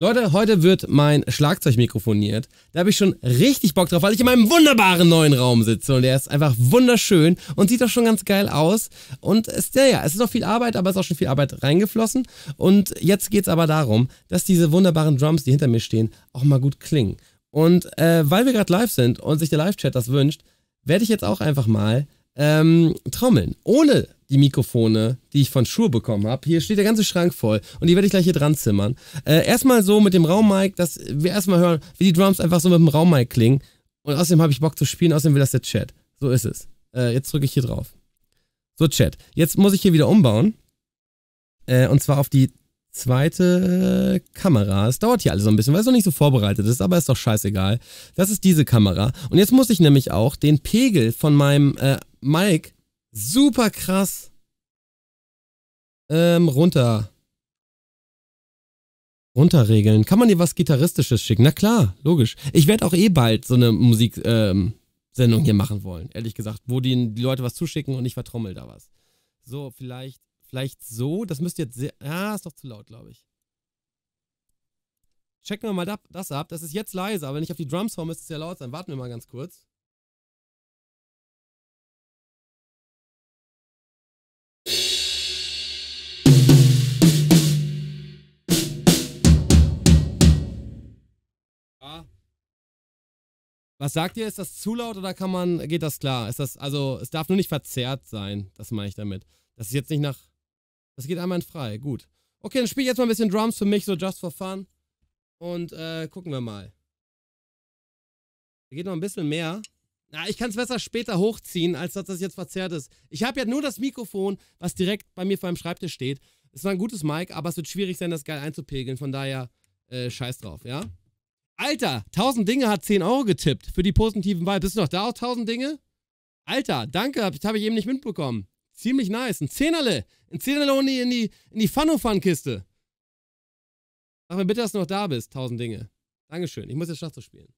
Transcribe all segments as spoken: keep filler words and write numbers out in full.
Leute, heute wird mein Schlagzeug mikrofoniert. Da habe ich schon richtig Bock drauf, weil ich in meinem wunderbaren neuen Raum sitze und der ist einfach wunderschön und sieht doch schon ganz geil aus. Und es, ja, ja, es ist noch viel Arbeit, aber es ist auch schon viel Arbeit reingeflossen. Und jetzt geht es aber darum, dass diese wunderbaren Drums, die hinter mir stehen, auch mal gut klingen. Und äh, weil wir gerade live sind und sich der Live-Chat das wünscht, werde ich jetzt auch einfach mal ähm, trommeln. Ohne die Mikrofone, die ich von Shure bekommen habe. Hier steht der ganze Schrank voll und die werde ich gleich hier dran zimmern. Äh, erstmal so mit dem Raummic, dass wir erstmal hören, wie die Drums einfach so mit dem Raummic klingen. Und außerdem habe ich Bock zu spielen, außerdem will das der Chat. So ist es. Äh, jetzt drücke ich hier drauf. So, Chat. Jetzt muss ich hier wieder umbauen. Äh, und zwar auf die zweite Kamera. Es dauert hier alles so ein bisschen, weil es noch nicht so vorbereitet ist, aber ist doch scheißegal. Das ist diese Kamera. Und jetzt muss ich nämlich auch den Pegel von meinem äh, Mic super krass ähm, runter runterregeln. Kann man dir was Gitarristisches schicken? Na klar, logisch. Ich werde auch eh bald so eine Musiksendung ähm, hier machen wollen, ehrlich gesagt, wo die, die Leute was zuschicken und ich vertrommel da was. So, vielleicht, vielleicht so. Das müsste jetzt sehr... Ja, ist doch zu laut, glaube ich. Checken wir mal das ab. Das ist jetzt leise, aber wenn ich auf die Drums haue, müsste es ja laut sein. Warten wir mal ganz kurz. Was sagt ihr? Ist das zu laut oder kann man, geht das klar? Ist das, also, es darf nur nicht verzerrt sein, das meine ich damit. Das ist jetzt nicht nach, das geht einmal frei, gut. Okay, dann spiele ich jetzt mal ein bisschen Drums für mich, so just for fun. Und, äh, gucken wir mal. Hier geht noch ein bisschen mehr. Na, ich kann es besser später hochziehen, als dass das jetzt verzerrt ist. Ich habe ja nur das Mikrofon, was direkt bei mir vor dem Schreibtisch steht. Es war ein gutes Mic, aber es wird schwierig sein, das geil einzupegeln, von daher, äh, scheiß drauf, ja? Alter, tausend Dinge hat zehn Euro getippt für die positiven Vibes. Bist du noch da auch tausend Dinge? Alter, danke, das habe ich eben nicht mitbekommen. Ziemlich nice. Ein Zehnerle. Ein Zehnerle in die, in die, in die Fun-O-Fun-Kiste. Sag mir bitte, dass du noch da bist, tausend Dinge. Dankeschön, ich muss jetzt Schlagzeug spielen.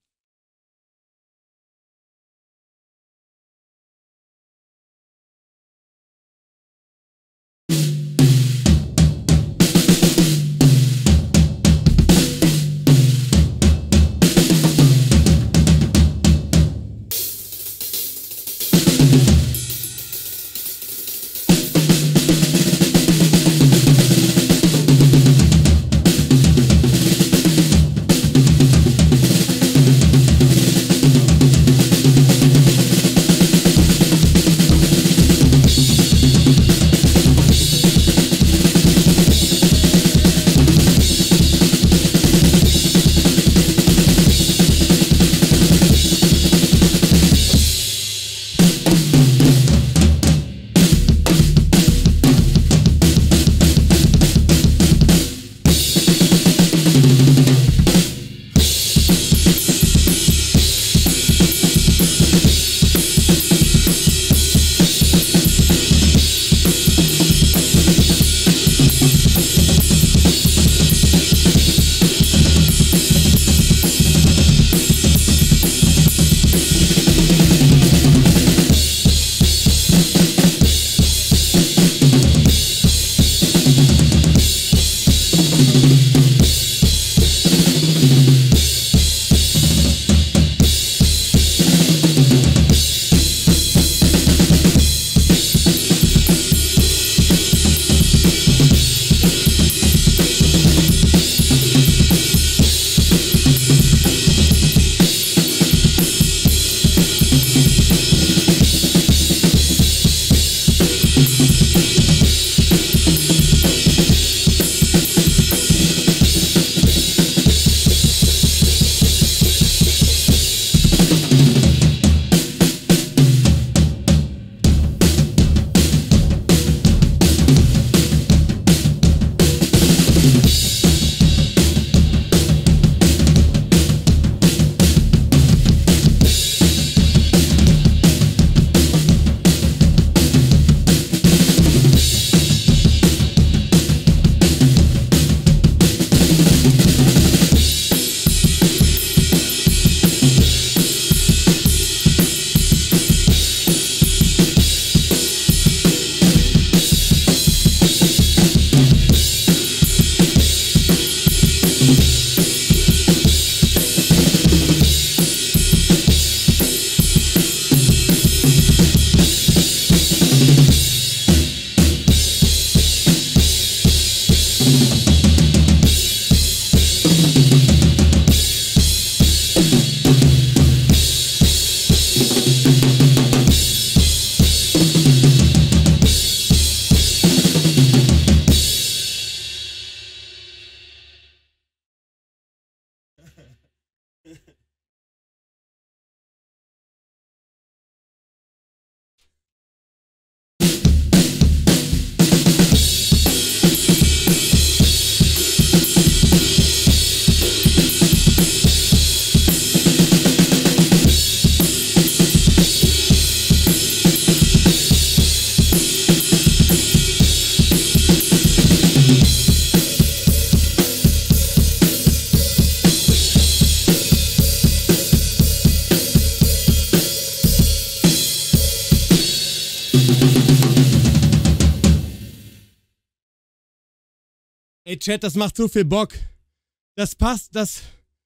Ey, Chat, das macht so viel Bock. Das passt, das...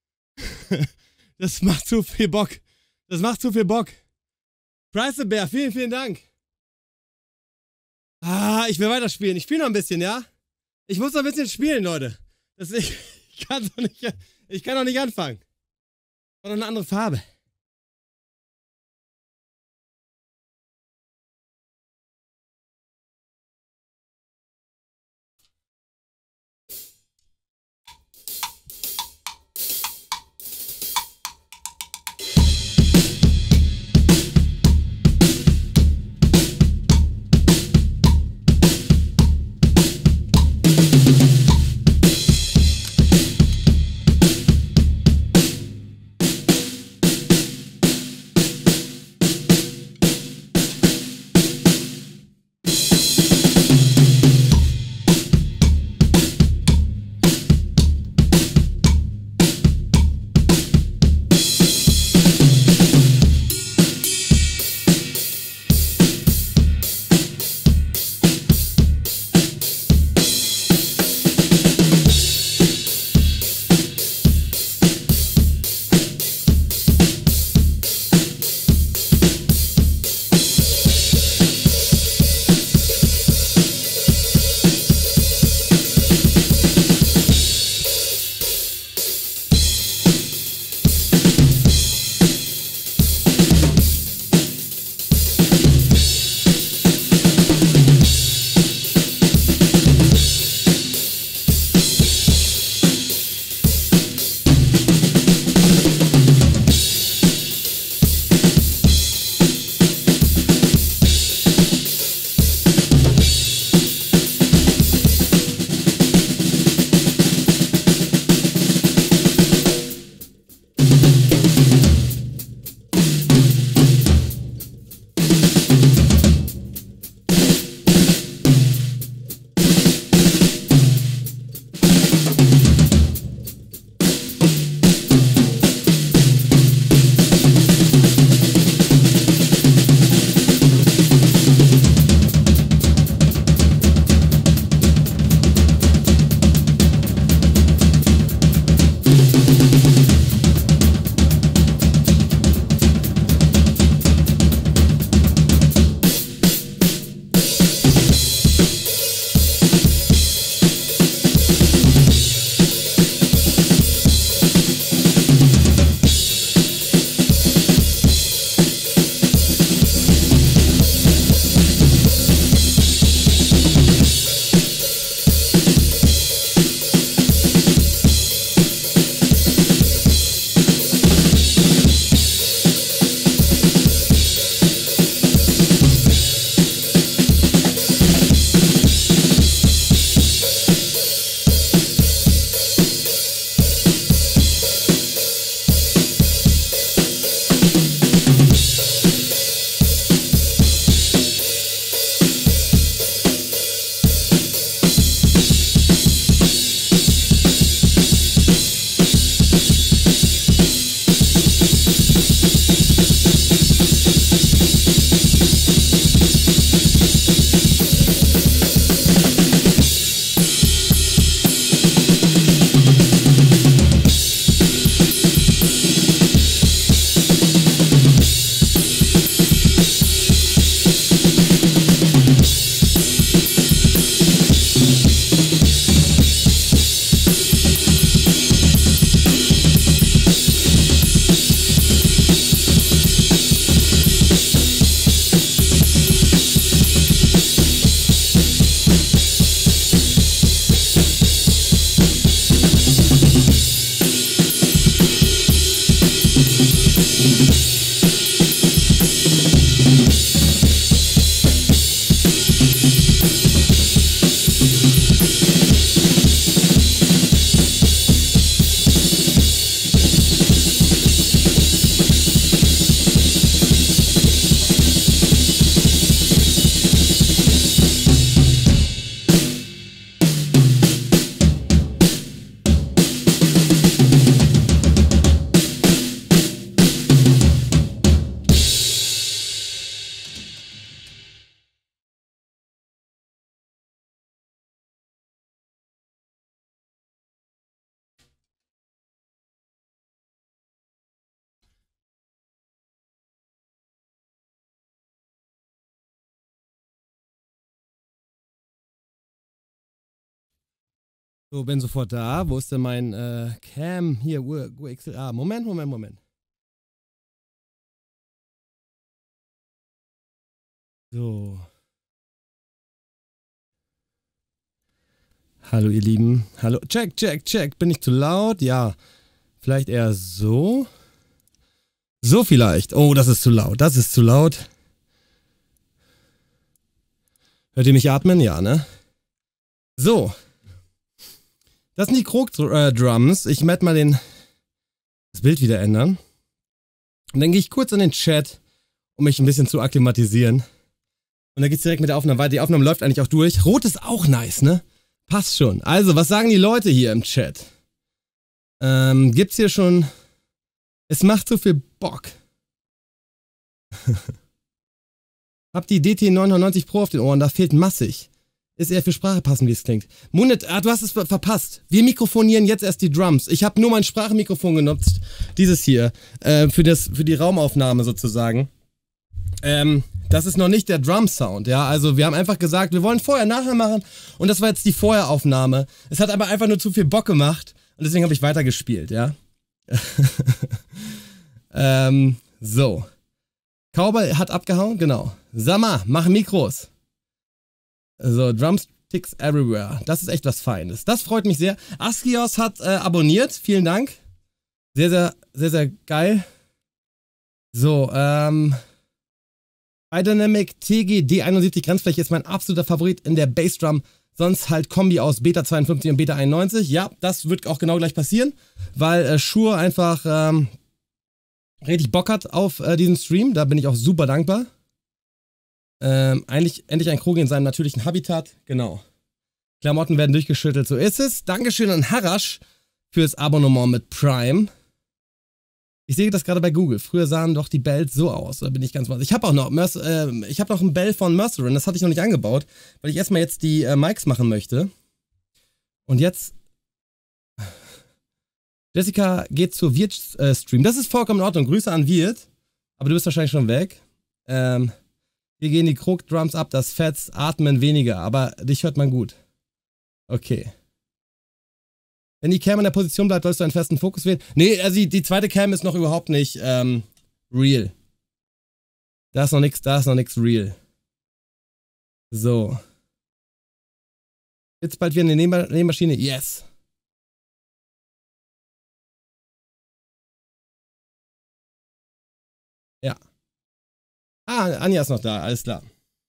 das macht so viel Bock. Das macht so viel Bock. Price the Bear, vielen, vielen Dank. Ah, ich will weiterspielen. Ich spiele noch ein bisschen, ja? Ich muss noch ein bisschen spielen, Leute. Das, ich, ich kann doch nicht, ich kann doch nicht anfangen. War doch eine andere Farbe. So, bin sofort da. Wo ist denn mein äh, Cam? Hier, U X L A. Moment, Moment, Moment. So. Hallo, ihr Lieben. Hallo. Check, check, check. Bin ich zu laut? Ja. Vielleicht eher so. So vielleicht. Oh, das ist zu laut. Das ist zu laut. Hört ihr mich atmen? Ja, ne? So. Das sind die Krog-Drums. Ich werde mal den, das Bild wieder ändern. Und dann gehe ich kurz in den Chat, um mich ein bisschen zu akklimatisieren. Und dann geht's direkt mit der Aufnahme weiter. Die Aufnahme läuft eigentlich auch durch. Rot ist auch nice, ne? Passt schon. Also, was sagen die Leute hier im Chat? Ähm, gibt's hier schon... Es macht so viel Bock. Hab die D T neunhundertneunzig Pro auf den Ohren, da fehlt massig. Ist eher für Sprache passend, wie es klingt. Munet, ah, du hast es ver verpasst. Wir mikrofonieren jetzt erst die Drums. Ich habe nur mein Sprachmikrofon genutzt. Dieses hier. Äh, für, das, für die Raumaufnahme sozusagen. Ähm, das ist noch nicht der Drum-Sound, ja. Also wir haben einfach gesagt, wir wollen vorher, nachher machen. Und das war jetzt die Vorheraufnahme. Es hat aber einfach nur zu viel Bock gemacht. Und deswegen habe ich weitergespielt, ja. ähm, so. Cowboy hat abgehauen, genau. Sama, mach Mikros. So, Drumsticks everywhere. Das ist echt was Feines. Das freut mich sehr. Askios hat äh, abonniert. Vielen Dank. Sehr, sehr, sehr, sehr geil. So, ähm... iDynamic T G D einundsiebzig Grenzfläche ist mein absoluter Favorit in der Bassdrum. Sonst halt Kombi aus Beta zweiundfünfzig und Beta einundneunzig. Ja, das wird auch genau gleich passieren, weil äh, Shure einfach ähm, richtig Bock hat auf äh, diesen Stream. Da bin ich auch super dankbar. Ähm, eigentlich endlich ein Krog in seinem natürlichen Habitat. Genau. Klamotten werden durchgeschüttelt, so ist es. Dankeschön an Harash fürs Abonnement mit Prime. Ich sehe das gerade bei Google. Früher sahen doch die Bells so aus. Da bin ich ganz was. Ich habe auch noch, Merc äh, ich habe noch ein Bell von Mercerin. Das hatte ich noch nicht angebaut, weil ich erstmal jetzt die äh, Mics machen möchte. Und jetzt... Jessica geht zur Wirt-Stream. Das ist vollkommen in Ordnung. Grüße an Wirt. Aber du bist wahrscheinlich schon weg. Ähm... Hier gehen die Krog-Drums ab, das Fetz, atmen weniger, aber dich hört man gut. Okay. Wenn die Cam in der Position bleibt, sollst du einen festen Fokus wählen. Nee, also die, die zweite Cam ist noch überhaupt nicht ähm, real. Da ist noch nichts, da ist noch nichts real. So. Jetzt bald wieder eine Nähmaschine? Yes. Ja. Ah, Anja ist noch da, alles klar.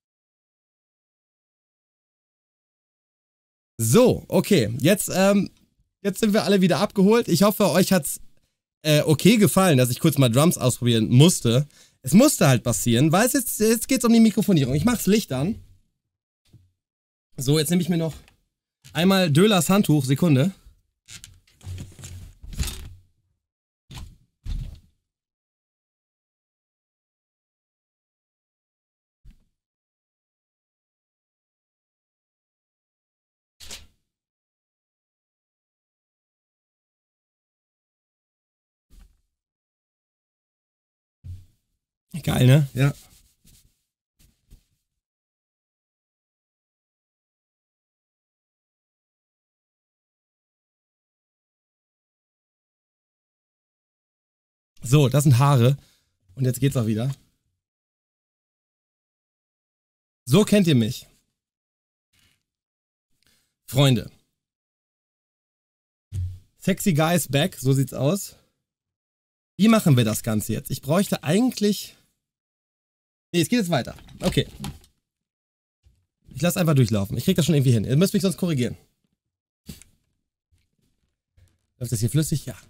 So, okay, jetzt, ähm, jetzt sind wir alle wieder abgeholt. Ich hoffe, euch hat's äh, okay gefallen, dass ich kurz mal Drums ausprobieren musste. Es musste halt passieren, weil es jetzt, jetzt geht's um die Mikrofonierung. Ich mach's Licht an. So, jetzt nehme ich mir noch einmal Dölers Handtuch, Sekunde. Geil, ne? Ja. So, das sind Haare. Und jetzt geht's auch wieder. So kennt ihr mich. Freunde. Sexy Guys back, so sieht's aus. Wie machen wir das Ganze jetzt? Ich bräuchte eigentlich... Nee, es geht jetzt weiter. Okay. Ich lasse einfach durchlaufen. Ich krieg das schon irgendwie hin. Ihr müsst mich sonst korrigieren. Läuft das hier flüssig? Ja.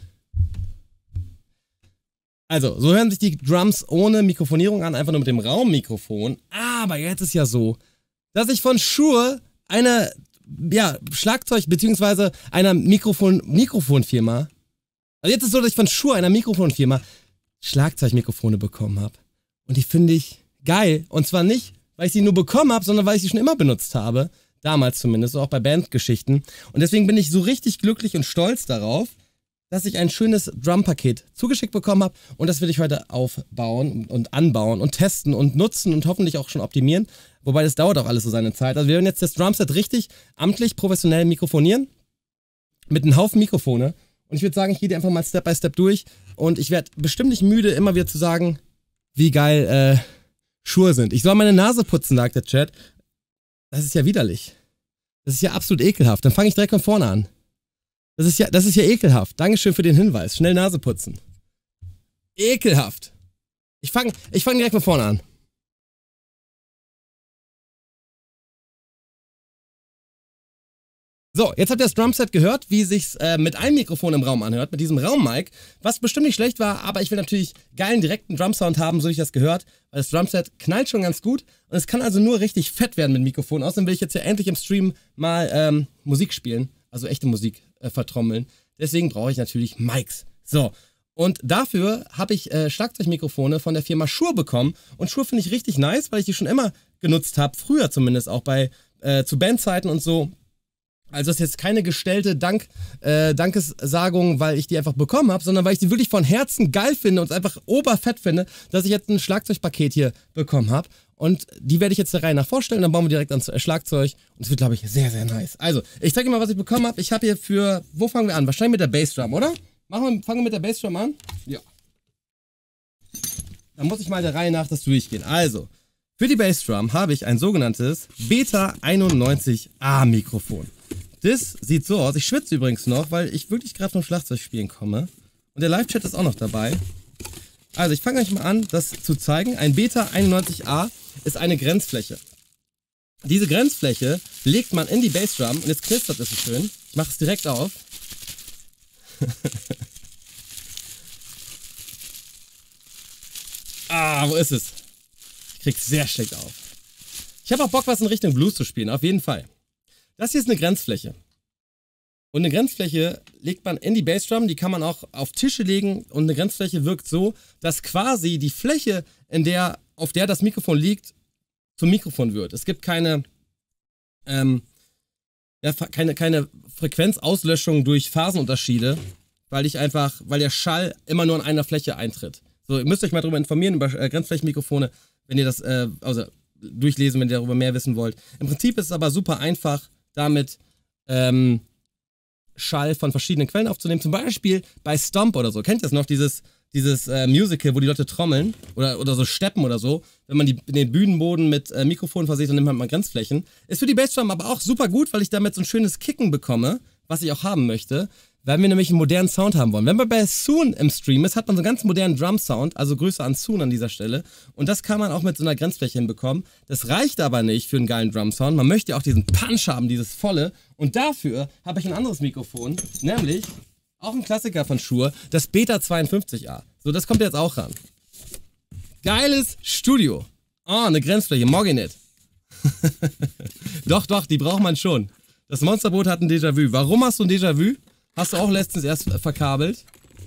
Also, so hören sich die Drums ohne Mikrofonierung an, einfach nur mit dem Raummikrofon. Aber jetzt ist ja so, dass ich von Shure eine, ja, Schlagzeug- bzw. einer Mikrofon, Mikrofonfirma, also jetzt ist es so, dass ich von Shure, einer Mikrofonfirma, Schlagzeugmikrofone bekommen habe. Und die finde ich geil. Und zwar nicht, weil ich sie nur bekommen habe, sondern weil ich sie schon immer benutzt habe. Damals zumindest, auch bei Bandgeschichten. Und deswegen bin ich so richtig glücklich und stolz darauf, dass ich ein schönes Drum-Paket zugeschickt bekommen habe. Und das will ich heute aufbauen und anbauen und testen und nutzen und hoffentlich auch schon optimieren. Wobei das dauert auch alles so seine Zeit. Also wir werden jetzt das Drumset richtig amtlich, professionell mikrofonieren. mit einem Haufen Mikrofone. Und ich würde sagen, ich gehe die einfach mal Step by Step durch. Und ich werde bestimmt nicht müde, immer wieder zu sagen, wie geil äh, Schuhe sind. Ich soll meine Nase putzen, sagt der Chat. Das ist ja widerlich. Das ist ja absolut ekelhaft. Dann fange ich direkt von vorne an. Das ist ja, das ist ja ekelhaft. Dankeschön für den Hinweis. Schnell Nase putzen. Ekelhaft. Ich fange ich fang direkt von vorne an. So, jetzt habt ihr das Drumset gehört, wie sich's äh, mit einem Mikrofon im Raum anhört, mit diesem Raummic, was bestimmt nicht schlecht war, aber ich will natürlich geilen direkten Drumsound haben, so wie ich das gehört, weil das Drumset knallt schon ganz gut und es kann also nur richtig fett werden mit Mikrofon. Außerdem will ich jetzt ja endlich im Stream mal ähm, Musik spielen, also echte Musik äh, vertrommeln. Deswegen brauche ich natürlich Mics. So, und dafür habe ich äh, Schlagzeugmikrofone von der Firma Shure bekommen und Shure finde ich richtig nice, weil ich die schon immer genutzt habe, früher zumindest auch bei äh, zu Bandzeiten und so. Also das ist jetzt keine gestellte Dank, äh, Dankessagung, weil ich die einfach bekommen habe, sondern weil ich die wirklich von Herzen geil finde und einfach oberfett finde, dass ich jetzt ein Schlagzeugpaket hier bekommen habe. Und die werde ich jetzt der Reihe nach vorstellen, dann bauen wir direkt ans Schlagzeug und es wird, glaube ich, sehr, sehr nice. Also, ich zeige dir mal, was ich bekommen habe. Ich habe hier für, wo fangen wir an? Wahrscheinlich mit der Bassdrum, oder? Machen wir, fangen wir mit der Bassdrum an? Ja. Dann muss ich mal der Reihe nach das durchgehen. Also, für die Bassdrum habe ich ein sogenanntes Beta einundneunzig A Mikrofon. Das sieht so aus. Ich schwitze übrigens noch, weil ich wirklich gerade vom Schlagzeugspielen komme. Und der Live-Chat ist auch noch dabei. Also, ich fange euch mal an, das zu zeigen. Ein Beta einundneunzig A ist eine Grenzfläche. Diese Grenzfläche legt man in die Bassdrum und jetzt knistert es so schön. Ich mache es direkt auf. Ah, wo ist es? Ich krieg's sehr schlecht auf. Ich habe auch Bock, was in Richtung Blues zu spielen, auf jeden Fall. Das hier ist eine Grenzfläche. Und eine Grenzfläche legt man in die Bassdrum, die kann man auch auf Tische legen und eine Grenzfläche wirkt so, dass quasi die Fläche, in der, auf der das Mikrofon liegt, zum Mikrofon wird. Es gibt keine, ähm, ja, keine, keine Frequenzauslöschung durch Phasenunterschiede, weil ich einfach, weil der Schall immer nur an einer Fläche eintritt. So, ihr müsst euch mal darüber informieren, über äh, Grenzflächenmikrofone, wenn ihr das, äh, also durchlesen, wenn ihr darüber mehr wissen wollt. Im Prinzip ist es aber super einfach, damit ähm, Schall von verschiedenen Quellen aufzunehmen. Zum Beispiel bei Stomp oder so. Kennt ihr das noch, dieses, dieses äh, Musical, wo die Leute trommeln oder, oder so steppen oder so. Wenn man die, den Bühnenboden mit äh, Mikrofonen versieht, dann nimmt man mal Grenzflächen. Ist für die Bassdrum aber auch super gut, weil ich damit so ein schönes Kicken bekomme, was ich auch haben möchte, weil wir nämlich einen modernen Sound haben wollen. Wenn man bei Soon im Stream ist, hat man so einen ganz modernen Drum-Sound, also Grüße an Soon an dieser Stelle. Und das kann man auch mit so einer Grenzfläche hinbekommen. Das reicht aber nicht für einen geilen Drum-Sound. Man möchte ja auch diesen Punch haben, dieses volle. Und dafür habe ich ein anderes Mikrofon, nämlich auch ein Klassiker von Shure, das Beta zweiundfünfzig A. So, das kommt jetzt auch ran. Geiles Studio. Oh, eine Grenzfläche, mag ich nicht. Doch, doch, die braucht man schon. Das Monsterboot hat ein Déjà-vu. Warum hast du ein Déjà-vu? Hast du auch letztens erst verkabelt.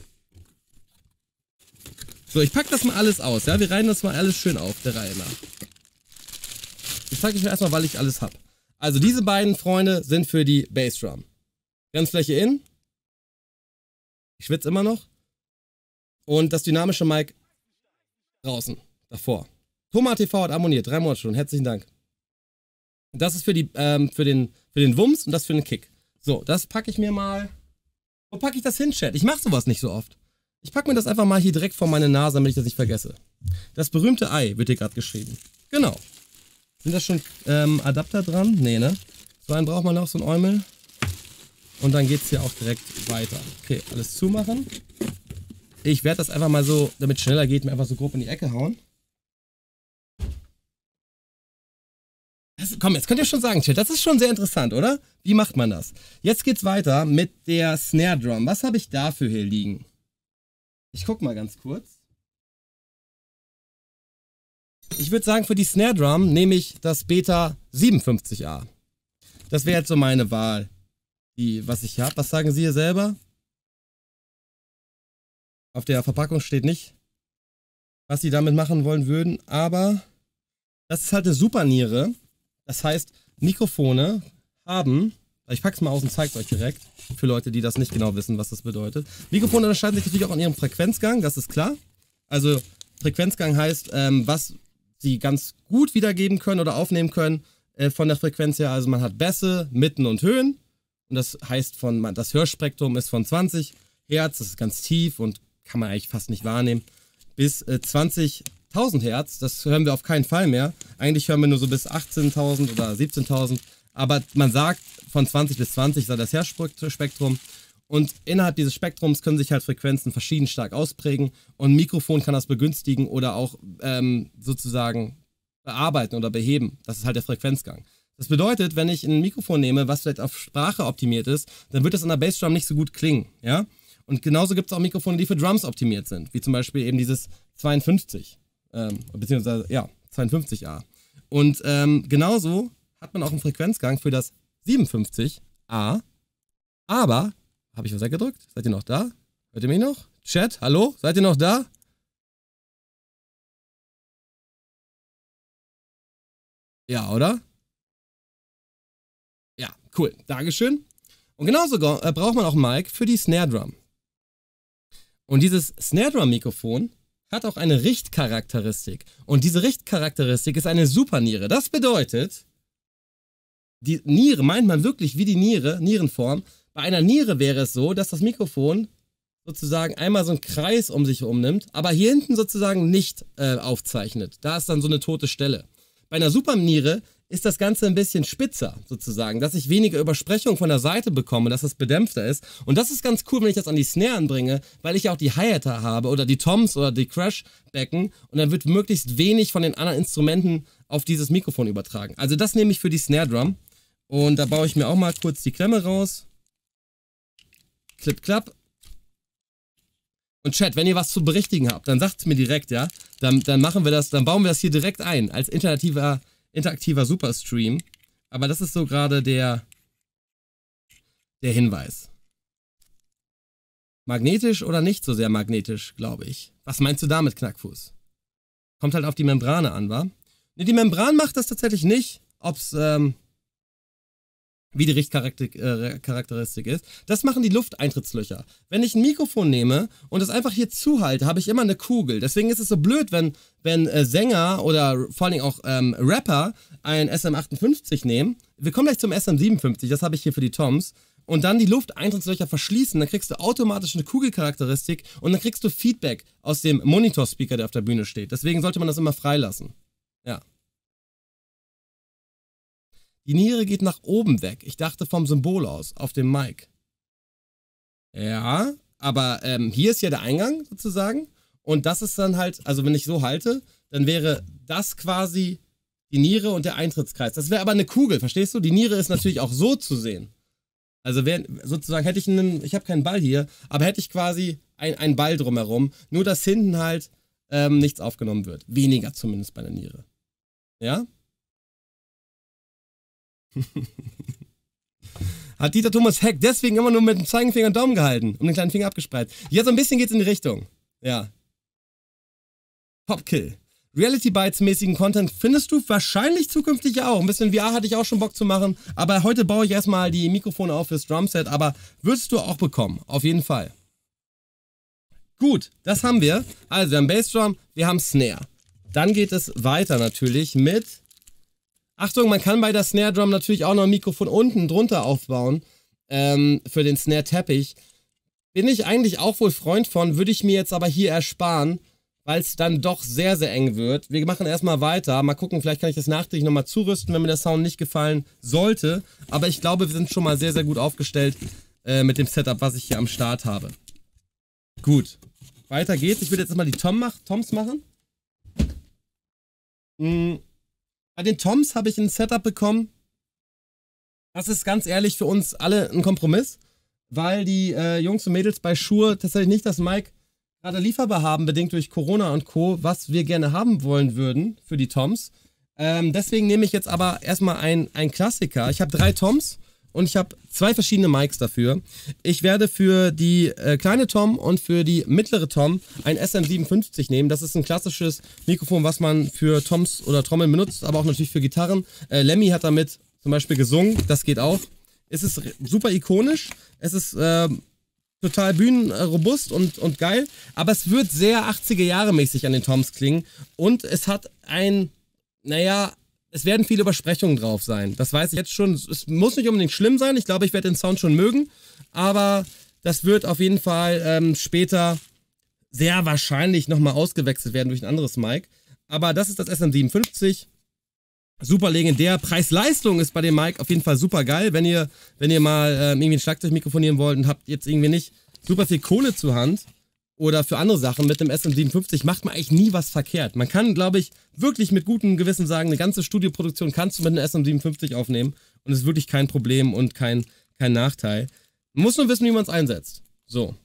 So, ich packe das mal alles aus, ja? Wir reihen das mal alles schön auf, der Reihe nach. Ich zeige euch erstmal, weil ich alles habe. Also, diese beiden Freunde sind für die Bassdrum. Grenzfläche in. Ich schwitze immer noch. Und das dynamische Mic draußen, davor. Thomas T V hat abonniert, drei Monate schon, herzlichen Dank. Das ist für, die, ähm, für, den, für den Wumms und das für den Kick. So, das packe ich mir mal... Wo packe ich das hin, Chat? Ich mache sowas nicht so oft. Ich packe mir das einfach mal hier direkt vor meine Nase, damit ich das nicht vergesse. Das berühmte Ei wird hier gerade geschrieben. Genau. Sind da schon ähm, Adapter dran? Nee, ne? So einen braucht man noch, so ein Eumel. Und dann geht es hier auch direkt weiter. Okay, alles zumachen. Ich werde das einfach mal so, damit es schneller geht, mir einfach so grob in die Ecke hauen. Das, komm, jetzt könnt ihr schon sagen, Chat, das ist schon sehr interessant, oder? Wie macht man das? Jetzt geht's weiter mit der Snare Drum. Was habe ich dafür hier liegen? Ich guck mal ganz kurz. Ich würde sagen, für die Snare Drum nehme ich das Beta siebenundfünfzig A. Das wäre jetzt so meine Wahl, die, was ich habe. Was sagen Sie hier selber? Auf der Verpackung steht nicht, was Sie damit machen wollen würden, aber das ist halt eine Superniere. Das heißt, Mikrofone haben, ich pack's mal aus und zeig's euch direkt, für Leute, die das nicht genau wissen, was das bedeutet. Mikrofone unterscheiden sich natürlich auch an ihrem Frequenzgang, das ist klar. Also Frequenzgang heißt, ähm, was sie ganz gut wiedergeben können oder aufnehmen können äh, von der Frequenz her. Also man hat Bässe, Mitten und Höhen. Und Und das heißt, von, das Hörspektrum ist von zwanzig Hertz, das ist ganz tief und kann man eigentlich fast nicht wahrnehmen, bis äh, zwanzigtausend Hertz, das hören wir auf keinen Fall mehr. Eigentlich hören wir nur so bis achtzehntausend oder siebzehntausend, aber man sagt, von zwanzig bis zwanzig sei das Hörspektrum. Und innerhalb dieses Spektrums können sich halt Frequenzen verschieden stark ausprägen und ein Mikrofon kann das begünstigen oder auch ähm, sozusagen bearbeiten oder beheben. Das ist halt der Frequenzgang. Das bedeutet, wenn ich ein Mikrofon nehme, was vielleicht auf Sprache optimiert ist, dann wird das an der Bassdrum nicht so gut klingen, ja? Und genauso gibt es auch Mikrofone, die für Drums optimiert sind, wie zum Beispiel eben dieses zweiundfünfzig, ähm, beziehungsweise, ja, zweiundfünfzig A. Und ähm, genauso hat man auch einen Frequenzgang für das siebenundfünfzig A, aber, habe ich was weggedrückt? Seid ihr noch da? Hört ihr mich noch? Chat, hallo? Seid ihr noch da? Ja, oder? Ja, cool. Dankeschön. Und genauso äh, braucht man auch ein Mic für die Snare Drum. Und dieses Snare Drum Mikrofon hat auch eine Richtcharakteristik. Und diese Richtcharakteristik ist eine Superniere. Das bedeutet, die Niere meint man wirklich wie die Niere, Nierenform. Bei einer Niere wäre es so, dass das Mikrofon sozusagen einmal so einen Kreis um sich umnimmt, aber hier hinten sozusagen nicht äh, aufzeichnet. Da ist dann so eine tote Stelle. Bei einer Superniere ist das Ganze ein bisschen spitzer sozusagen, dass ich weniger Übersprechung von der Seite bekomme, dass es bedämpfter ist. Und das ist ganz cool, wenn ich das an die Snare anbringe, weil ich ja auch die Hi-Hat habe oder die Toms oder die Crash-Becken und dann wird möglichst wenig von den anderen Instrumenten auf dieses Mikrofon übertragen. Also das nehme ich für die Snare Drum und da baue ich mir auch mal kurz die Klemme raus. Klipp, klapp. Und Chat, wenn ihr was zu berichtigen habt, dann sagt es mir direkt, ja. Dann, dann machen wir das, dann bauen wir das hier direkt ein, als interaktiver, interaktiver Superstream. Aber das ist so gerade der, der Hinweis. Magnetisch oder nicht so sehr magnetisch, glaube ich. Was meinst du damit, Knackfuß? Kommt halt auf die Membrane an, wa? Ne, die Membran macht das tatsächlich nicht, ob's, ähm, wie die Richtcharakteristik ist. Das machen die Lufteintritttslöcher. Wenn ich ein Mikrofon nehme und es einfach hier zuhalte, habe ich immer eine Kugel. Deswegen ist es so blöd, wenn, wenn äh, Sänger oder vor allen Dingen auch ähm, Rapper ein S M achtundfünfzig nehmen. Wir kommen gleich zum S M siebenundfünfzig, das habe ich hier für die Toms. Und dann die Lufteintritttslöcher verschließen, dann kriegst du automatisch eine Kugelcharakteristik und dann kriegst du Feedback aus dem Monitor-Speaker, der auf der Bühne steht. Deswegen sollte man das immer freilassen. Ja. Die Niere geht nach oben weg. Ich dachte vom Symbol aus, auf dem Mic. Ja, aber ähm, hier ist ja der Eingang sozusagen. Und das ist dann halt, also wenn ich so halte, dann wäre das quasi die Niere und der Eintrittskreis. Das wäre aber eine Kugel, verstehst du? Die Niere ist natürlich auch so zu sehen. Also wär, sozusagen hätte ich einen, ich habe keinen Ball hier, aber hätte ich quasi ein, einen Ball drumherum. Nur dass hinten halt ähm, nichts aufgenommen wird. Weniger zumindest bei der Niere. Ja? Hat Dieter Thomas Heck deswegen immer nur mit dem Zeigefinger und Daumen gehalten und den kleinen Finger abgespreizt. Ja, so ein bisschen geht's in die Richtung. Ja. Popkill. Reality Bites mäßigen Content findest du wahrscheinlich zukünftig ja auch. Ein bisschen V R hatte ich auch schon Bock zu machen. Aber heute baue ich erstmal die Mikrofone auf fürs Drumset. Aber würdest du auch bekommen. Auf jeden Fall. Gut, das haben wir. Also wir haben Bassdrum, wir haben Snare. Dann geht es weiter natürlich mit... Achtung, man kann bei der Snare Drum natürlich auch noch ein Mikrofon unten drunter aufbauen, ähm, für den Snare-Teppich. Bin ich eigentlich auch wohl Freund von, würde ich mir jetzt aber hier ersparen, weil es dann doch sehr, sehr eng wird. Wir machen erstmal weiter, mal gucken, vielleicht kann ich das nachträglich nochmal zurüsten, wenn mir der Sound nicht gefallen sollte. Aber ich glaube, wir sind schon mal sehr, sehr gut aufgestellt äh, mit dem Setup, was ich hier am Start habe. Gut, weiter geht's. Ich würde jetzt mal die Tom mach Toms machen. Hm. Bei den Toms habe ich ein Setup bekommen. Das ist ganz ehrlich für uns alle ein Kompromiss, weil die äh, Jungs und Mädels bei Shure tatsächlich nicht das Mic gerade lieferbar haben, bedingt durch Corona und Co., was wir gerne haben wollen würden für die Toms. Ähm, deswegen nehme ich jetzt aber erstmal ein, ein Klassiker. Ich habe drei Toms und ich habe zwei verschiedene Mics dafür. Ich werde für die äh, kleine Tom und für die mittlere Tom ein S M siebenundfünfzig nehmen. Das ist ein klassisches Mikrofon, was man für Toms oder Trommeln benutzt, aber auch natürlich für Gitarren. Äh, Lemmy hat damit zum Beispiel gesungen, das geht auch. Es ist super ikonisch, es ist äh, total bühnenrobust und, und geil, aber es wird sehr achtziger Jahre mäßig an den Toms klingen und es hat ein, naja, es werden viele Übersprechungen drauf sein. Das weiß ich jetzt schon. Es muss nicht unbedingt schlimm sein. Ich glaube, ich werde den Sound schon mögen. Aber das wird auf jeden Fall ähm, später sehr wahrscheinlich nochmal ausgewechselt werden durch ein anderes Mic. Aber das ist das S M siebenundfünfzig. Super legendär. Preis-Leistung ist bei dem Mic auf jeden Fall super geil. Wenn ihr, wenn ihr mal ähm, irgendwie ein Schlagzeug mikrofonieren wollt und habt jetzt irgendwie nicht super viel Kohle zur Hand oder für andere Sachen mit dem S M siebenundfünfzig, macht man eigentlich nie was verkehrt. Man kann, glaube ich, wirklich mit gutem Gewissen sagen, eine ganze Studioproduktion kannst du mit einem S M siebenundfünfzig aufnehmen und es ist wirklich kein Problem und kein, kein Nachteil. Man muss nur wissen, wie man es einsetzt. So.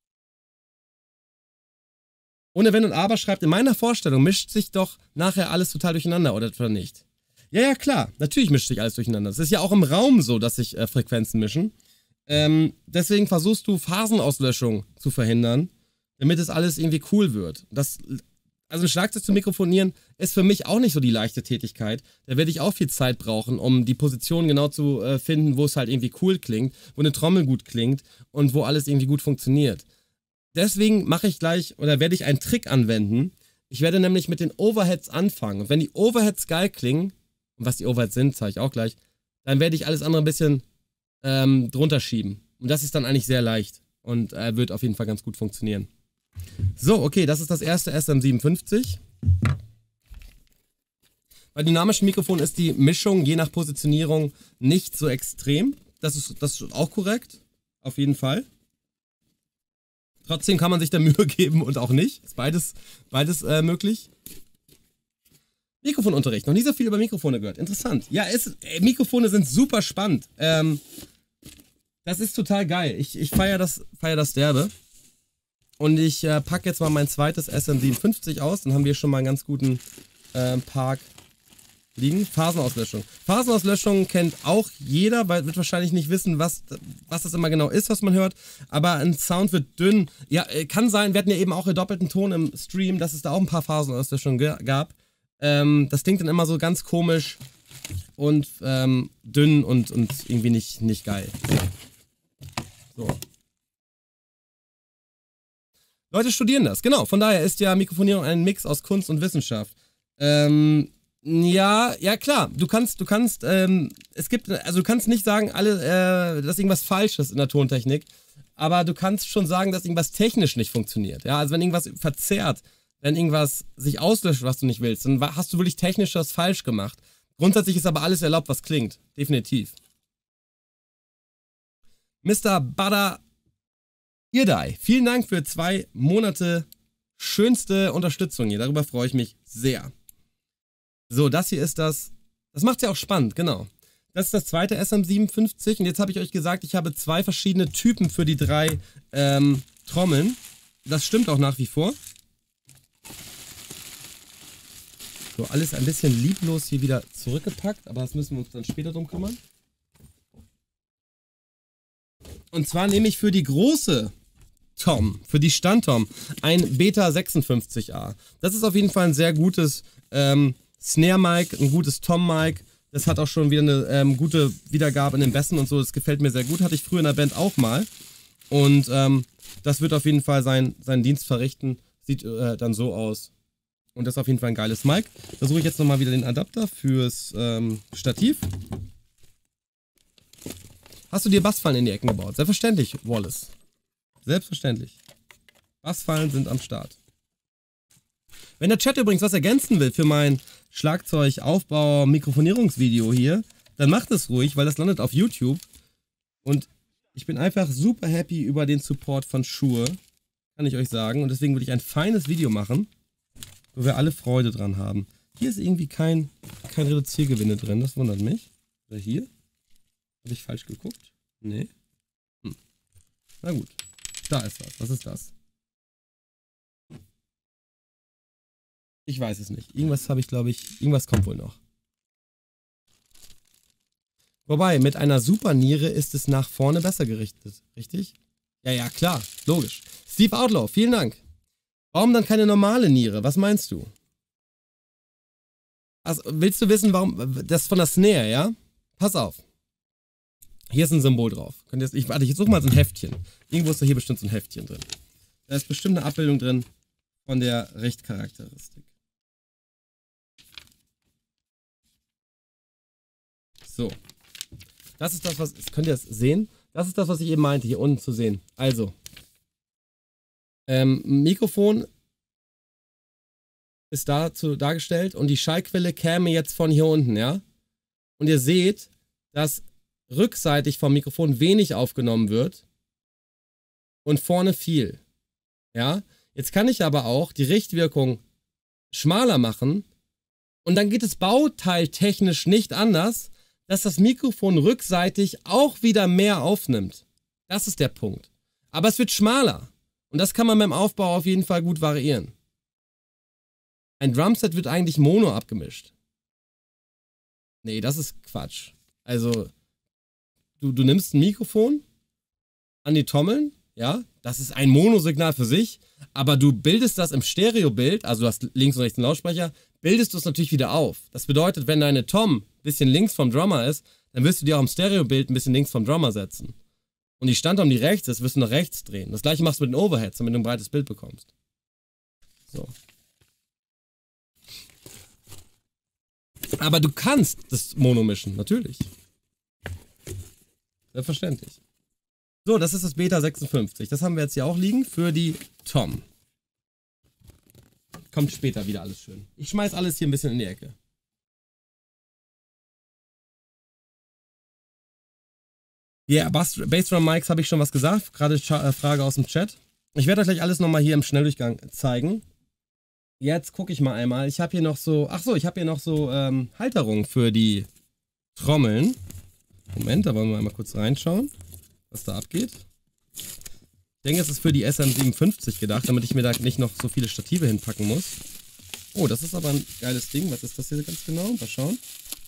Ohne Wenn und Aber schreibt, in meiner Vorstellung mischt sich doch nachher alles total durcheinander, oder etwa nicht? Ja, ja, klar. Natürlich mischt sich alles durcheinander. Es ist ja auch im Raum so, dass sich äh, Frequenzen mischen. Ähm, deswegen versuchst du Phasenauslöschung zu verhindern, damit es alles irgendwie cool wird. Das, also ein Schlagzeug zu mikrofonieren ist für mich auch nicht so die leichte Tätigkeit. Da werde ich auch viel Zeit brauchen, um die Position genau zu äh, finden, wo es halt irgendwie cool klingt, wo eine Trommel gut klingt und wo alles irgendwie gut funktioniert. Deswegen mache ich gleich, oder werde ich einen Trick anwenden. Ich werde nämlich mit den Overheads anfangen. Und wenn die Overheads geil klingen, und was die Overheads sind, zeige ich auch gleich, dann werde ich alles andere ein bisschen ähm, drunter schieben. Und das ist dann eigentlich sehr leicht und äh, wird auf jeden Fall ganz gut funktionieren. So, okay, das ist das erste S M siebenundfünfzig. Bei dynamischen Mikrofonen ist die Mischung je nach Positionierung nicht so extrem. Das ist, das ist auch korrekt, auf jeden Fall. Trotzdem kann man sich da Mühe geben und auch nicht. Ist beides, beides äh, möglich. Mikrofonunterricht. Noch nie so viel über Mikrofone gehört. Interessant. Ja, ist, ey, Mikrofone sind super spannend. Ähm, das ist total geil. Ich, ich feiere das, feier das derbe. Und ich äh, packe jetzt mal mein zweites S M siebenundfünfzig aus. Dann haben wir schon mal einen ganz guten äh, Park liegen. Phasenauslöschung. Phasenauslöschung kennt auch jeder, weil wird wahrscheinlich nicht wissen, was, was das immer genau ist, was man hört. Aber ein Sound wird dünn. Ja, kann sein. Wir hatten ja eben auch einen doppelten Ton im Stream, dass es da auch ein paar Phasenauslöschungen gab. Ähm, das klingt dann immer so ganz komisch und ähm, dünn und, und irgendwie nicht, nicht geil. So. Leute studieren das, genau. Von daher ist ja Mikrofonierung ein Mix aus Kunst und Wissenschaft. Ähm, ja, ja klar. Du kannst, du kannst, ähm, es gibt, also du kannst nicht sagen, alle, äh, dass irgendwas falsch ist in der Tontechnik, aber du kannst schon sagen, dass irgendwas technisch nicht funktioniert. Ja, also wenn irgendwas verzerrt, wenn irgendwas sich auslöscht, was du nicht willst, dann hast du wirklich technisch was falsch gemacht. Grundsätzlich ist aber alles erlaubt, was klingt. Definitiv. Mister Bada Irdai, vielen Dank für zwei Monate schönste Unterstützung hier. Darüber freue ich mich sehr. So, das hier ist das. Das macht es ja auch spannend, genau. Das ist das zweite S M siebenundfünfzig und jetzt habe ich euch gesagt, ich habe zwei verschiedene Typen für die drei ähm, Trommeln. Das stimmt auch nach wie vor. So, alles ein bisschen lieblos hier wieder zurückgepackt, aber das müssen wir uns dann später drum kümmern. Und zwar nehme ich für die große Tom, für die Standtom, ein Beta sechsundfünfzig A. Das ist auf jeden Fall ein sehr gutes ähm, Snare-Mic, ein gutes Tom-Mic. Das hat auch schon wieder eine ähm, gute Wiedergabe in den Bässen und so. Das gefällt mir sehr gut. Hatte ich früher in der Band auch mal. Und ähm, das wird auf jeden Fall sein, seinen Dienst verrichten. Sieht äh, dann so aus. Und das ist auf jeden Fall ein geiles Mic. Da suche ich jetzt nochmal wieder den Adapter fürs ähm, Stativ. Hast du dir Bassfallen in die Ecken gebaut? Selbstverständlich, Wallace. Selbstverständlich. Bassfallen sind am Start. Wenn der Chat übrigens was ergänzen will für mein Schlagzeugaufbau-Mikrofonierungsvideo hier, dann macht es ruhig, weil das landet auf YouTube. Und ich bin einfach super happy über den Support von Shure, kann ich euch sagen. Und deswegen will ich ein feines Video machen, wo wir alle Freude dran haben. Hier ist irgendwie kein, kein Reduziergewinde drin, das wundert mich. Oder hier? Habe ich falsch geguckt? Nee. Hm. Na gut. Da ist was. Was ist das? Ich weiß es nicht. Irgendwas habe ich, glaube ich, irgendwas kommt wohl noch. Wobei, mit einer Superniere ist es nach vorne besser gerichtet. Richtig? Ja, ja, klar. Logisch. Steve Outlaw, vielen Dank. Warum dann keine normale Niere? Was meinst du? Also, willst du wissen, warum? Das ist von der Snare, ja? Pass auf. Hier ist ein Symbol drauf. Könnt ihr jetzt, ich, warte, ich suche mal so ein Heftchen. Irgendwo ist da hier bestimmt so ein Heftchen drin. Da ist bestimmt eine Abbildung drin von der Richtcharakteristik. So. Das ist das, was, könnt ihr das sehen? Das ist das, was ich eben meinte, hier unten zu sehen. Also. Ähm, Mikrofon ist dazu dargestellt und die Schallquelle käme jetzt von hier unten, ja? Und ihr seht, dass rückseitig vom Mikrofon wenig aufgenommen wird und vorne viel. Ja? Jetzt kann ich aber auch die Richtwirkung schmaler machen und dann geht es bauteiltechnisch nicht anders, dass das Mikrofon rückseitig auch wieder mehr aufnimmt. Das ist der Punkt. Aber es wird schmaler und das kann man beim Aufbau auf jeden Fall gut variieren. Ein Drumset wird eigentlich mono abgemischt. Nee, das ist Quatsch. Also, du, du nimmst ein Mikrofon an die Trommeln, ja, das ist ein Monosignal für sich, aber du bildest das im Stereobild, also du hast links und rechts einen Lautsprecher, bildest du es natürlich wieder auf. Das bedeutet, wenn deine Tom ein bisschen links vom Drummer ist, dann wirst du dir auch im Stereobild ein bisschen links vom Drummer setzen. Und die Standtom, die rechts ist, wirst du nach rechts drehen. Das gleiche machst du mit den Overheads, damit du ein breites Bild bekommst. So. Aber du kannst das Mono mischen, natürlich. Selbstverständlich. So, das ist das Beta sechsundfünfzig. Das haben wir jetzt hier auch liegen für die Tom. Kommt später wieder alles schön. Ich schmeiß alles hier ein bisschen in die Ecke. Ja, yeah, Bassdrum Mics habe ich schon was gesagt. Gerade Frage aus dem Chat. Ich werde euch gleich alles nochmal hier im Schnelldurchgang zeigen. Jetzt gucke ich mal einmal. Ich habe hier noch so, ach so, ich habe hier noch so ähm, Halterungen für die Trommeln. Moment, da wollen wir mal kurz reinschauen, was da abgeht. Ich denke, es ist für die S M siebenundfünfzig gedacht, damit ich mir da nicht noch so viele Stative hinpacken muss. Oh, das ist aber ein geiles Ding. Was ist das hier ganz genau? Mal schauen.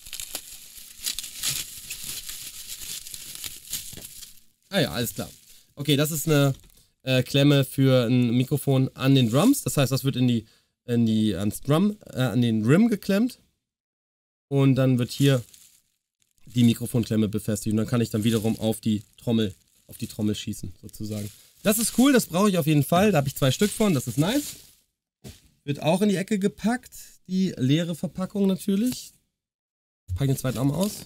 Ah ja, alles klar. Okay, das ist eine äh, Klemme für ein Mikrofon an den Drums. Das heißt, das wird in die in die, ans Drum, äh, an den Rim geklemmt und dann wird hier die Mikrofonklemme befestigt und dann kann ich dann wiederum auf die Trommel, auf die Trommel schießen, sozusagen. Das ist cool, das brauche ich auf jeden Fall, da habe ich zwei Stück von, das ist nice. Wird auch in die Ecke gepackt, die leere Verpackung natürlich. Ich packe den zweiten auch mal aus.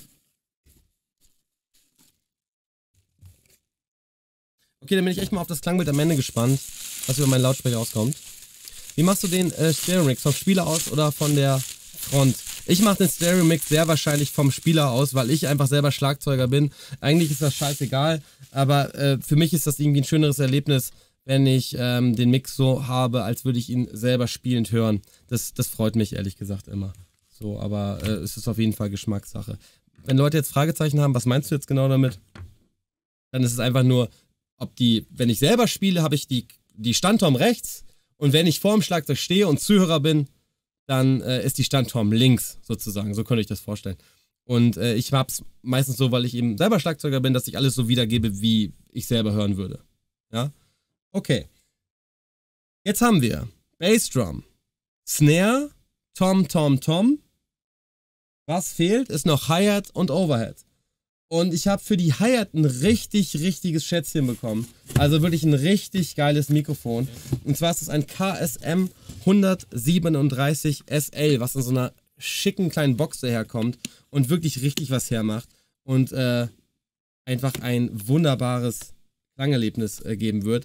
Okay, dann bin ich echt mal auf das Klangbild am Ende gespannt, was über meinen Lautsprecher rauskommt. Wie machst du den äh, Stereo-Mix? Vom Spieler aus oder von der Front? Ich mache den Stereo-Mix sehr wahrscheinlich vom Spieler aus, weil ich einfach selber Schlagzeuger bin. Eigentlich ist das scheißegal, aber äh, für mich ist das irgendwie ein schöneres Erlebnis, wenn ich ähm, den Mix so habe, als würde ich ihn selber spielend hören. Das, das freut mich ehrlich gesagt immer. So, aber äh, es ist auf jeden Fall Geschmackssache. Wenn Leute jetzt Fragezeichen haben, was meinst du jetzt genau damit? Dann ist es einfach nur, ob die, wenn ich selber spiele, habe ich die, die Standtom rechts. Und wenn ich vor dem Schlagzeug stehe und Zuhörer bin, dann äh, ist die Standtom links, sozusagen. So könnte ich das vorstellen. Und äh, ich habe es meistens so, weil ich eben selber Schlagzeuger bin, dass ich alles so wiedergebe, wie ich selber hören würde. Ja? Okay. Jetzt haben wir Bassdrum, Snare, Tom, Tom, Tom. Was fehlt, ist noch Hi-Hat und Overhead. Und ich habe für die Hi-Hat ein richtig, richtiges Schätzchen bekommen. Also wirklich ein richtig geiles Mikrofon. Und zwar ist es ein K S M hundertsiebenunddreißig S L, was in so einer schicken kleinen Box daherkommt und wirklich richtig was hermacht. Und äh, einfach ein wunderbares Klangerlebnis äh, geben wird.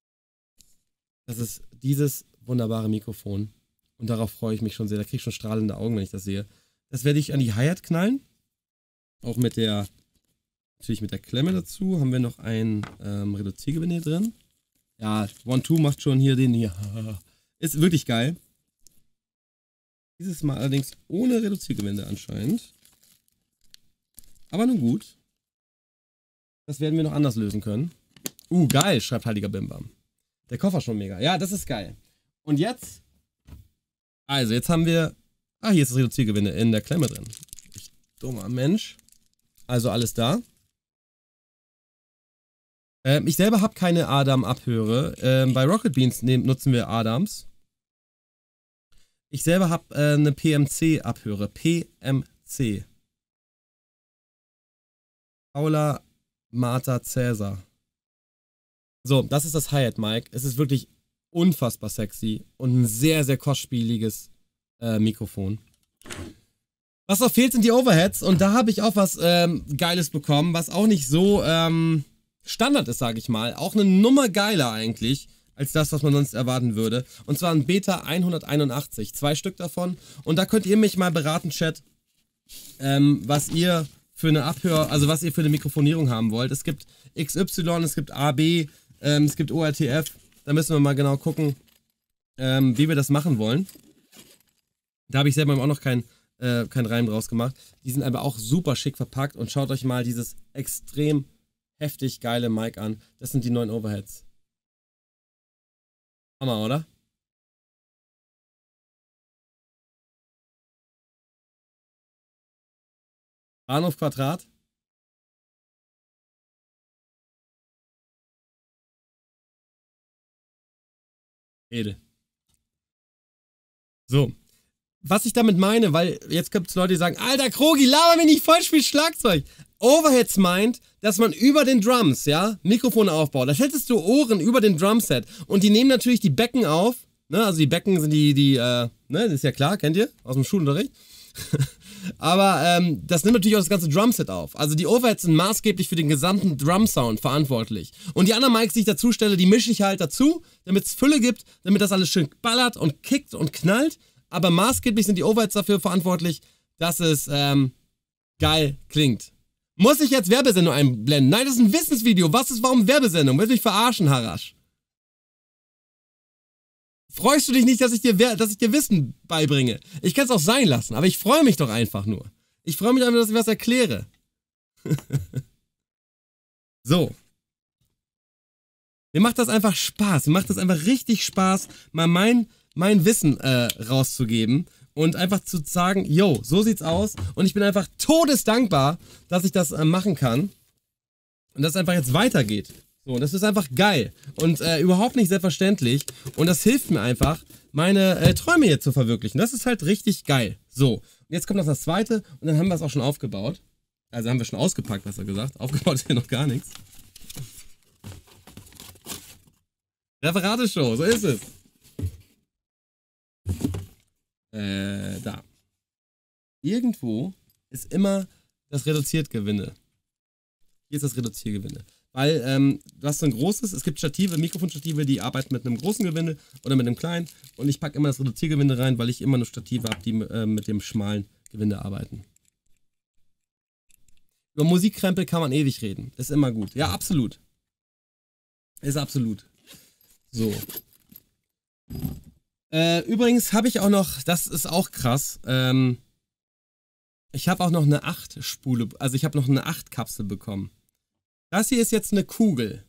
Das ist dieses wunderbare Mikrofon. Und darauf freue ich mich schon sehr. Da kriege ich schon strahlende Augen, wenn ich das sehe. Das werde ich an die Hi-Hat knallen. Auch mit der... Natürlich mit der Klemme dazu haben wir noch ein ähm, Reduziergewinde drin. Ja, One Two macht schon hier den hier. Ist wirklich geil. Dieses Mal allerdings ohne Reduziergewinde anscheinend. Aber nun gut. Das werden wir noch anders lösen können. Uh, geil, schreibt Heiliger Bimbam. Der Koffer schon mega. Ja, das ist geil. Und jetzt... Also, jetzt haben wir... Ah, hier ist das Reduziergewinde in der Klemme drin. Ich dummer Mensch. Also alles da. Ähm, ich selber habe keine Adam-Abhöre. Ähm, bei Rocket Beans nehm, nutzen wir Adams. Ich selber habe äh, eine P M C-Abhöre. P M C. Paula Martha Cäsar. So, das ist das Hi-Hat-Mic. Es ist wirklich unfassbar sexy und ein sehr, sehr kostspieliges äh, Mikrofon. Was noch fehlt, sind die Overheads. Und da habe ich auch was ähm, Geiles bekommen, was auch nicht so ähm, Standard ist, sage ich mal. Auch eine Nummer geiler eigentlich, als das, was man sonst erwarten würde. Und zwar ein Beta hunderteinundachtzig. Zwei Stück davon. Und da könnt ihr mich mal beraten, Chat, ähm, was ihr für eine Abhör, also was ihr für eine Mikrofonierung haben wollt. Es gibt X Y, es gibt A B, ähm, es gibt O R T F. Da müssen wir mal genau gucken, ähm, wie wir das machen wollen. Da habe ich selber auch noch kein, äh, kein Reim draus gemacht. Die sind aber auch super schick verpackt. Und schaut euch mal dieses extrem heftig geile Mic an. Das sind die neuen Overheads. Hammer, oder? Bahnhof Quadrat. Edel. So. Was ich damit meine, weil jetzt gibt es Leute, die sagen, Alter Krogi, laber mir nicht voll, spiel Schlagzeug. Overheads meint, dass man über den Drums, ja, Mikrofone aufbaut. Da hättest du Ohren über den Drumset. Und die nehmen natürlich die Becken auf. Ne? Also die Becken sind die, die, äh, ne, das ist ja klar, kennt ihr? Aus dem Schulunterricht. Aber ähm, das nimmt natürlich auch das ganze Drumset auf. Also die Overheads sind maßgeblich für den gesamten Drum-Sound verantwortlich. Und die anderen Mics, die ich dazu stelle, die mische ich halt dazu, damit es Fülle gibt, damit das alles schön ballert und kickt und knallt. Aber maßgeblich sind die Overheads dafür verantwortlich, dass es ähm, geil klingt. Muss ich jetzt Werbesendung einblenden? Nein, das ist ein Wissensvideo. Was ist warum Werbesendung? Willst du mich verarschen, Harasch? Freust du dich nicht, dass ich dir, dass ich dir Wissen beibringe? Ich kann es auch sein lassen, aber ich freue mich doch einfach nur. Ich freue mich einfach, dass ich was erkläre. So. Mir macht das einfach Spaß. Mir macht das einfach richtig Spaß, mal mein, mein Wissen äh, rauszugeben und einfach zu sagen, yo, so sieht's aus. Und ich bin einfach todesdankbar, dass ich das äh, machen kann und dass es einfach jetzt weitergeht. So, und das ist einfach geil und äh, überhaupt nicht selbstverständlich. Und das hilft mir einfach, meine äh, Träume hier zu verwirklichen. Das ist halt richtig geil. So, und jetzt kommt noch das zweite und dann haben wir es auch schon aufgebaut. Also haben wir schon ausgepackt, besser gesagt. Aufgebaut ist hier noch gar nichts. Referateshow, so ist es. Äh, da. Irgendwo ist immer das Reduziertgewinde. Hier ist das Reduziergewinde. Weil, ähm, du hast so ein großes, es gibt Stative, Mikrofonstative, die arbeiten mit einem großen Gewinde oder mit einem kleinen. Und ich packe immer das Reduziergewinde rein, weil ich immer nur Stative habe, die äh, mit dem schmalen Gewinde arbeiten. Über Musikkrempel kann man ewig reden. Ist immer gut. Ja, absolut. Ist absolut. So. Äh, übrigens habe ich auch noch, das ist auch krass, ähm, ich habe auch noch eine acht Spule, also ich habe noch eine acht Kapsel bekommen. Das hier ist jetzt eine Kugel.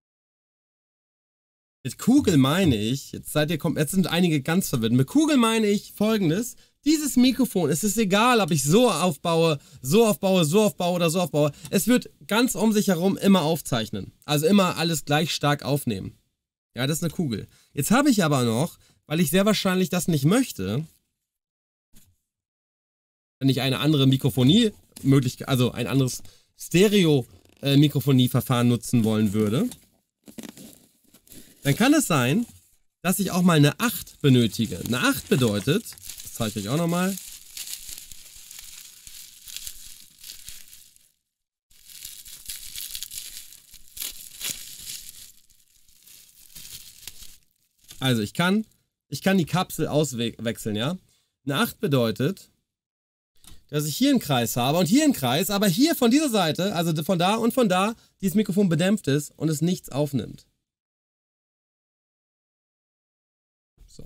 Mit Kugel meine ich, jetzt seid ihr, jetzt sind einige ganz verwirrt. Mit Kugel meine ich Folgendes. Dieses Mikrofon, es ist egal, ob ich so aufbaue, so aufbaue, so aufbaue oder so aufbaue. Es wird ganz um sich herum immer aufzeichnen. Also immer alles gleich stark aufnehmen. Ja, das ist eine Kugel. Jetzt habe ich aber noch, weil ich sehr wahrscheinlich das nicht möchte, wenn ich eine andere Mikrofonie, möglich, also ein anderes Stereo-Mikrofonieverfahren nutzen wollen würde, dann kann es sein, dass ich auch mal eine acht benötige. Eine acht bedeutet, das zeige ich euch auch nochmal, also ich kann, ich kann die Kapsel auswechseln, ja. Eine acht bedeutet, dass ich hier einen Kreis habe und hier einen Kreis, aber hier von dieser Seite, also von da und von da, dieses Mikrofon bedämpft ist und es nichts aufnimmt. So.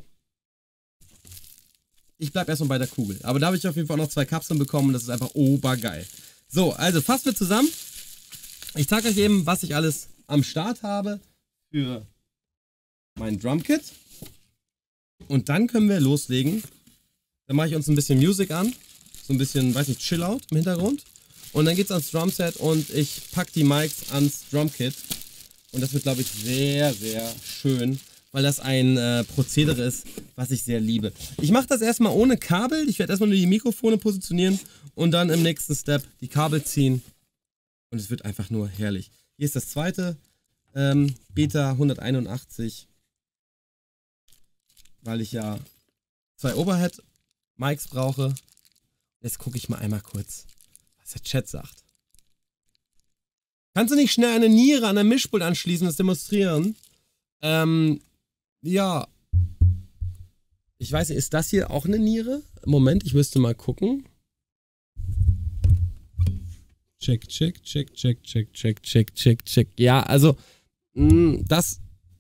Ich bleibe erstmal bei der Kugel. Aber da habe ich auf jeden Fall noch zwei Kapseln bekommen und das ist einfach obergeil. So, also fassen wir zusammen. Ich zeige euch eben, was ich alles am Start habe für mein Drumkit. Und dann können wir loslegen. Dann mache ich uns ein bisschen Musik an. So ein bisschen, weiß nicht, Chill-Out im Hintergrund. Und dann geht's ans Drumset und ich packe die Mics ans Drumkit. Und das wird, glaube ich, sehr, sehr schön, weil das ein äh, Prozedere ist, was ich sehr liebe. Ich mache das erstmal ohne Kabel. Ich werde erstmal nur die Mikrofone positionieren und dann im nächsten Step die Kabel ziehen. Und es wird einfach nur herrlich. Hier ist das zweite ähm, Beta hunderteinundachtzig, weil ich ja zwei Overhead-Mics brauche. Jetzt gucke ich mal einmal kurz, was der Chat sagt. Kannst du nicht schnell eine Niere an ein Mischpult anschließen und das demonstrieren? Ähm, ja. Ich weiß nicht, ist das hier auch eine Niere? Moment, ich müsste mal gucken. Check, check, check, check, check, check, check, check, check. Ja, also, mh, das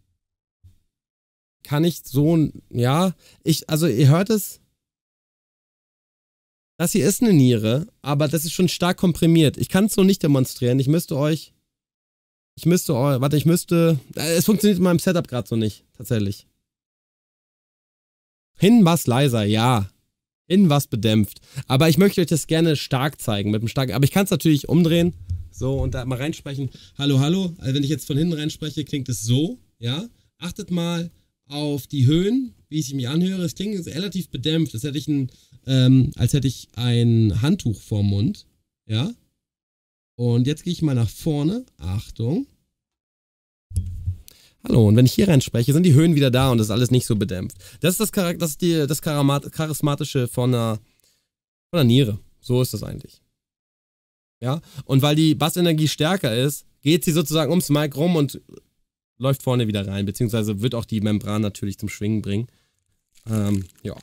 kann ich so, ja, ich, also ihr hört es. Das hier ist eine Niere, aber das ist schon stark komprimiert. Ich kann es so nicht demonstrieren. Ich müsste euch, ich müsste euch, warte, ich müsste, es funktioniert in meinem Setup gerade so nicht, tatsächlich. Hinten war es leiser, ja. Innen war es bedämpft. Aber ich möchte euch das gerne stark zeigen, mit einem starken, aber ich kann es natürlich umdrehen, so, und da mal reinsprechen. Hallo, hallo, also wenn ich jetzt von hinten reinspreche, klingt es so, ja. Achtet mal auf die Höhen, wie ich mich anhöre. Es klingt relativ bedämpft, als hätte ich ein, ähm, als hätte ich ein Handtuch vorm Mund, ja. Und jetzt gehe ich mal nach vorne. Achtung. Hallo, und wenn ich hier reinspreche, sind die Höhen wieder da und das ist alles nicht so bedämpft. Das ist das, Char das, ist die, das Charismatische von einer, von einer Niere. So ist das eigentlich. Ja, und weil die Bassenergie stärker ist, geht sie sozusagen ums Mic rum und läuft vorne wieder rein, beziehungsweise wird auch die Membran natürlich zum Schwingen bringen. Ähm, ja.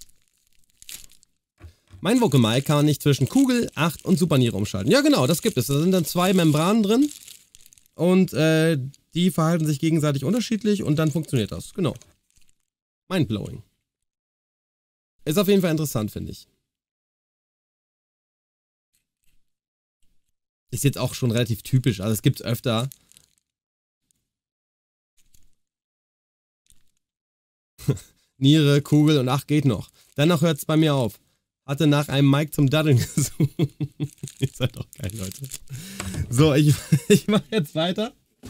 Mein Vocal Mic kann man nicht zwischen Kugel, acht und Superniere umschalten. Ja, genau, das gibt es. Da sind dann zwei Membranen drin und äh, die verhalten sich gegenseitig unterschiedlich und dann funktioniert das. Genau. Mindblowing. Ist auf jeden Fall interessant, finde ich. Ist jetzt auch schon relativ typisch, also es gibt es öfter. Niere, Kugel und ach, geht noch. Danach hört es bei mir auf. Hatte nach einem Mic zum Daddeln gesucht. Ihr seid doch geil, Leute. So, ich, ich mache jetzt weiter.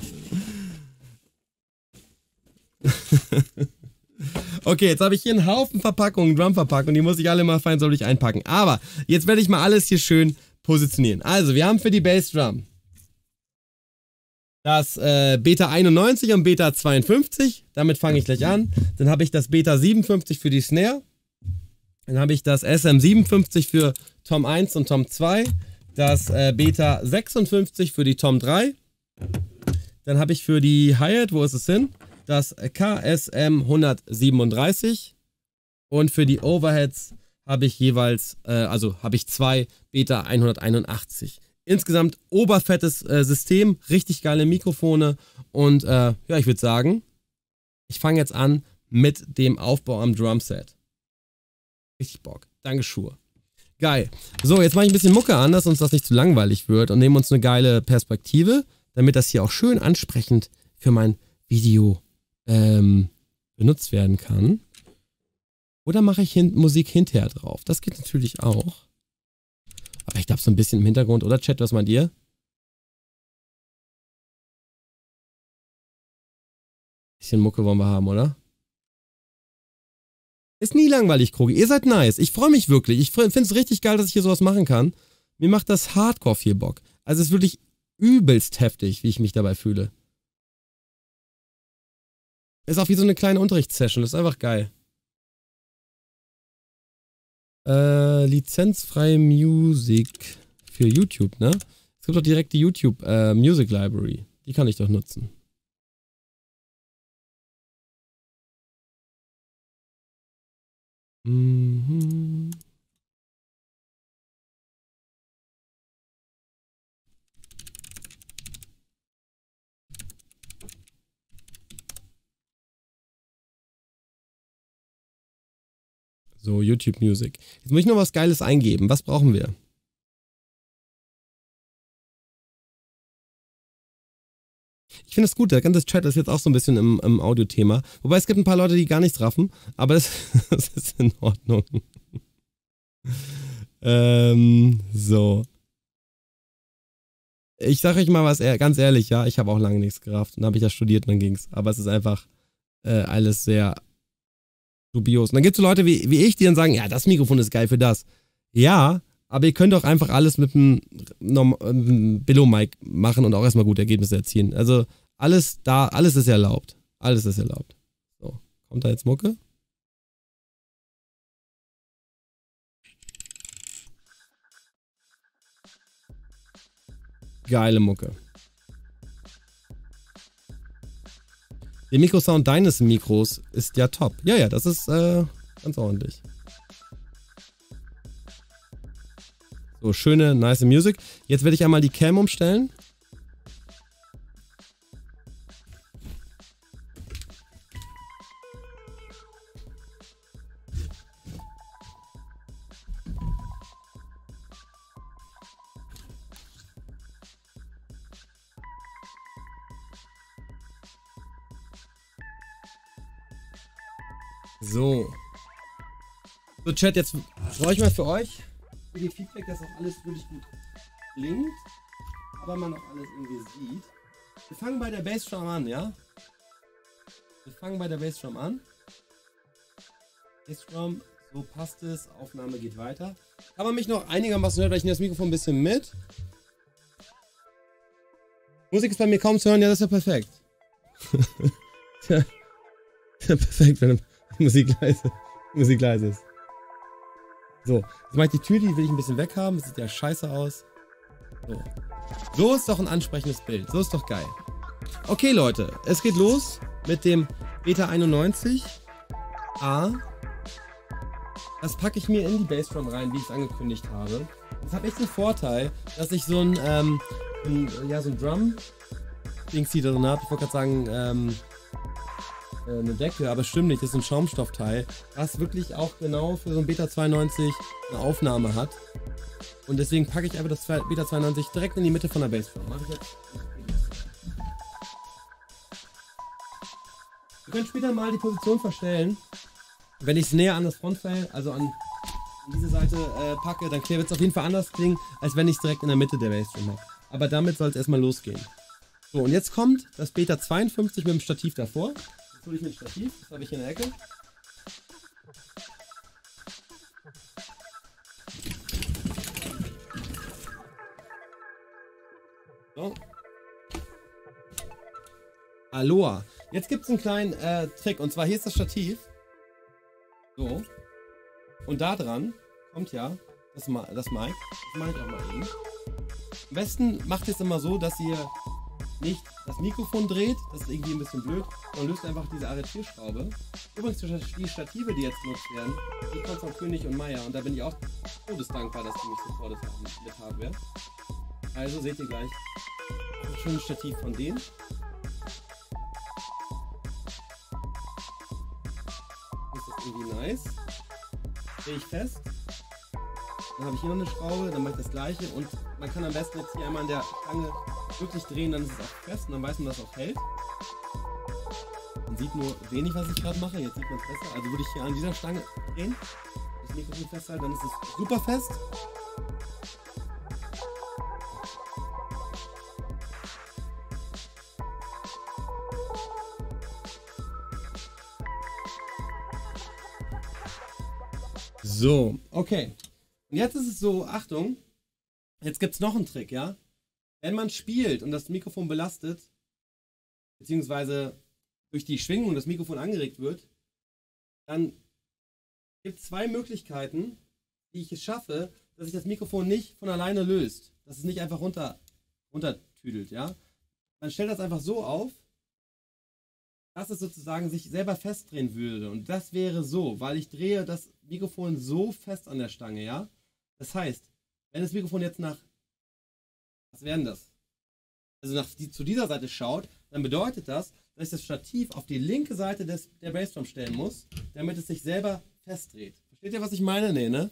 Okay, jetzt habe ich hier einen Haufen Verpackungen, Drumverpackungen, die muss ich alle mal feinsäuberlich einpacken. Aber jetzt werde ich mal alles hier schön positionieren. Also, wir haben für die Bassdrum das äh, Beta einundneunzig und Beta zweiundfünfzig. Damit fange ich gleich an. Dann habe ich das Beta siebenundfünfzig für die Snare. Dann habe ich das S M siebenundfünfzig für Tom eins und Tom zwei. Das äh, Beta sechsundfünfzig für die Tom drei. Dann habe ich für die Hi-Hat, wo ist es hin? Das K S M hundertsiebenunddreißig. Und für die Overheads habe ich jeweils, äh, also habe ich zwei Beta hunderteinundachtzig. Insgesamt oberfettes äh, System, richtig geile Mikrofone und äh, ja, ich würde sagen, ich fange jetzt an mit dem Aufbau am Drumset. Richtig Bock. Danke, Schuhe. Geil. So, jetzt mache ich ein bisschen Mucke an, dass uns das nicht zu langweilig wird und nehmen uns eine geile Perspektive, damit das hier auch schön ansprechend für mein Video ähm, benutzt werden kann. Oder mache ich hin Musik hinterher drauf? Das geht natürlich auch. Aber ich glaube so ein bisschen im Hintergrund, oder Chat, was meint ihr? Bisschen Mucke wollen wir haben, oder? Ist nie langweilig, Krogi. Ihr seid nice. Ich freue mich wirklich. Ich finde es richtig geil, dass ich hier sowas machen kann. Mir macht das Hardcore viel Bock. Also es ist wirklich übelst heftig, wie ich mich dabei fühle. Ist auch wie so eine kleine Unterrichtssession. Das ist einfach geil. Äh, lizenzfreie Musik für YouTube, ne? Es gibt doch direkt die YouTube äh, Music Library. Die kann ich doch nutzen. Mhm. So, YouTube Music. Jetzt muss ich noch was Geiles eingeben. Was brauchen wir? Ich finde es gut, der ganze Chat ist jetzt auch so ein bisschen im, im Audio-Thema. Wobei es gibt ein paar Leute, die gar nichts raffen, aber das, das ist in Ordnung. ähm, so. Ich sage euch mal was ganz ehrlich, ja, ich habe auch lange nichts gerafft. Dann habe ich das studiert und dann ging's. Aber es ist einfach äh, alles sehr dubios. Und dann gibt es so Leute wie, wie ich, die dann sagen, ja, das Mikrofon ist geil für das. Ja, aber ihr könnt auch einfach alles mit einem, einem Billo-Mic machen und auch erstmal gute Ergebnisse erzielen. Also alles da, alles ist erlaubt. Alles ist erlaubt. So, kommt da jetzt Mucke? geile Mucke. Der Mikrosound deines Mikros ist ja top. Ja, ja, das ist äh, ganz ordentlich. So, schöne, nice Musik. Jetzt werde ich einmal die Cam umstellen. So. So, Chat, jetzt brauche ich mal für euch für die Feedback, dass auch alles wirklich gut klingt, aber man auch alles irgendwie sieht. Wir fangen bei der Bassdrum an, ja? Wir fangen bei der Bassdrum an. Bassdrum, so passt es, Aufnahme geht weiter. Kann man mich noch einigermaßen hören, weil ich nehme das Mikrofon ein bisschen mit. Musik ist bei mir kaum zu hören, ja, das ist ja perfekt. ja, ja, perfekt, wenn die Musik leise, Musik leise ist. So, jetzt mache ich die Tür, die will ich ein bisschen weghaben. Das sieht ja scheiße aus. So. So ist doch ein ansprechendes Bild. So ist doch geil. Okay, Leute, es geht los mit dem Beta einundneunzig A. Das packe ich mir in die Bassdrum rein, wie ich es angekündigt habe. Das hat echt den Vorteil, dass ich so ein, ähm, ein ja, so ein Drum-Dings hier drin habe. Ich wollte gerade sagen, ähm, eine Decke, aber stimmt nicht, das ist ein Schaumstoffteil, was wirklich auch genau für so ein Beta zweiundneunzig eine Aufnahme hat. Und deswegen packe ich einfach das Beta zweiundneunzig direkt in die Mitte von der Bassdrum. Mach ich jetzt. Wir können später mal die Position verstellen. Wenn ich es näher an das Frontfell, also an, an diese Seite äh, packe, dann wird es auf jeden Fall anders klingen, als wenn ich es direkt in der Mitte der Bassdrum habe. Aber damit soll es erstmal losgehen. So, und jetzt kommt das Beta zweiundfünfzig mit dem Stativ davor. Jetzt hole ich mir ein Stativ, das habe ich in der Ecke. So. Aloha. Jetzt gibt es einen kleinen äh, Trick, und zwar hier ist das Stativ. So. Und da dran kommt ja das, Ma das Mic. Das mache ich auch mal eben. Am besten macht ihr es immer so, dass ihr nicht das Mikrofon dreht, das ist irgendwie ein bisschen blöd, sondern löst einfach diese Arretierschraube. Übrigens die Stative, die jetzt genutzt werden, die kommen von König und Meier, und da bin ich auch todesdankbar, dass die mich supportet haben mit Hardware. Also seht ihr gleich ein schönes Stativ von denen. Das ist irgendwie nice. Drehe ich fest. Dann habe ich hier noch eine Schraube, dann mache ich das gleiche, und man kann am besten jetzt hier einmal an der Stange wirklich drehen, dann ist es auch fest und dann weiß man, dass es auch hält. Man sieht nur wenig, was ich gerade mache, jetzt sieht man es besser. Also würde ich hier an dieser Stange drehen, das Mikrofon festhalten, dann ist es super fest. So, okay. Und jetzt ist es so, Achtung, jetzt gibt es noch einen Trick, ja? Wenn man spielt und das Mikrofon belastet, beziehungsweise durch die Schwingung das Mikrofon angeregt wird, dann gibt es zwei Möglichkeiten, wie ich es schaffe, dass sich das Mikrofon nicht von alleine löst. Dass es nicht einfach runter, runtertüdelt, ja? Man stellt das einfach so auf, dass es sozusagen sich selber festdrehen würde. Und das wäre so, weil ich drehe das Mikrofon so fest an der Stange, ja? Das heißt, wenn das Mikrofon jetzt nach, was wäre denn das? Also nach die, zu dieser Seite schaut, dann bedeutet das, dass ich das Stativ auf die linke Seite des, der Bassdrum stellen muss, damit es sich selber festdreht. Versteht ihr, was ich meine? Nee, ne?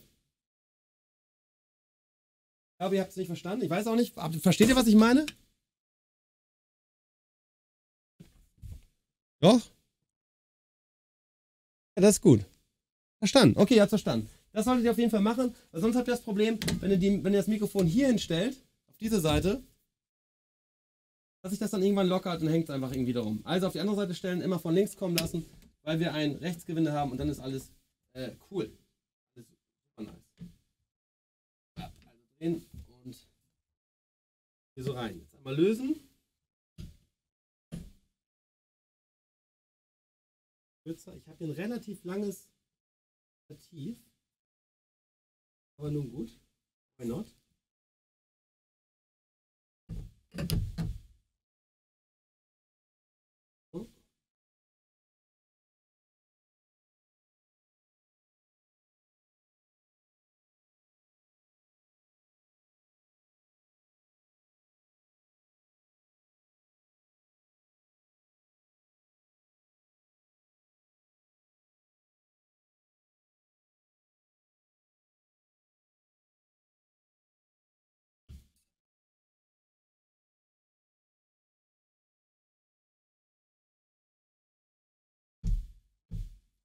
Ich glaube, ihr habt es nicht verstanden. Ich weiß auch nicht. Versteht ihr, was ich meine? Doch? Ja, das ist gut. Verstanden. Okay, ihr habt verstanden. Das solltet ihr auf jeden Fall machen, weil sonst habt ihr das Problem, wenn ihr, die, wenn ihr das Mikrofon hier hinstellt, auf diese Seite, dass sich das dann irgendwann lockert und hängt es einfach irgendwie da rum. Also auf die andere Seite stellen, immer von links kommen lassen, weil wir ein Rechtsgewinde haben, und dann ist alles äh, cool. Alles super nice. Ja, also drehen und hier so rein. Jetzt einmal lösen. Ich habe hier ein relativ langes Stativ. Aber nun gut. Why not?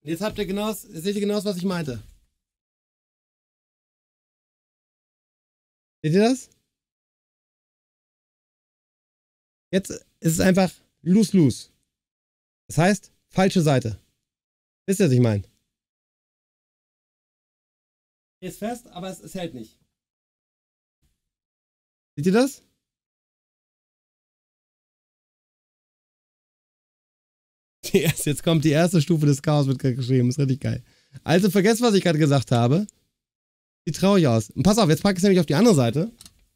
Jetzt habt ihr genau, seht ihr genau, was ich meinte. Seht ihr das? Jetzt ist es einfach lose-lose. Das heißt, falsche Seite. Wisst ihr, was ich meine? Hier ist fest, aber es, es hält nicht. Seht ihr das? Die erste, jetzt kommt die erste Stufe des Chaos, wird gerade geschrieben. Ist richtig geil. Also vergesst, was ich gerade gesagt habe. Sieht traurig aus. Und pass auf, jetzt packe ich es nämlich auf die andere Seite.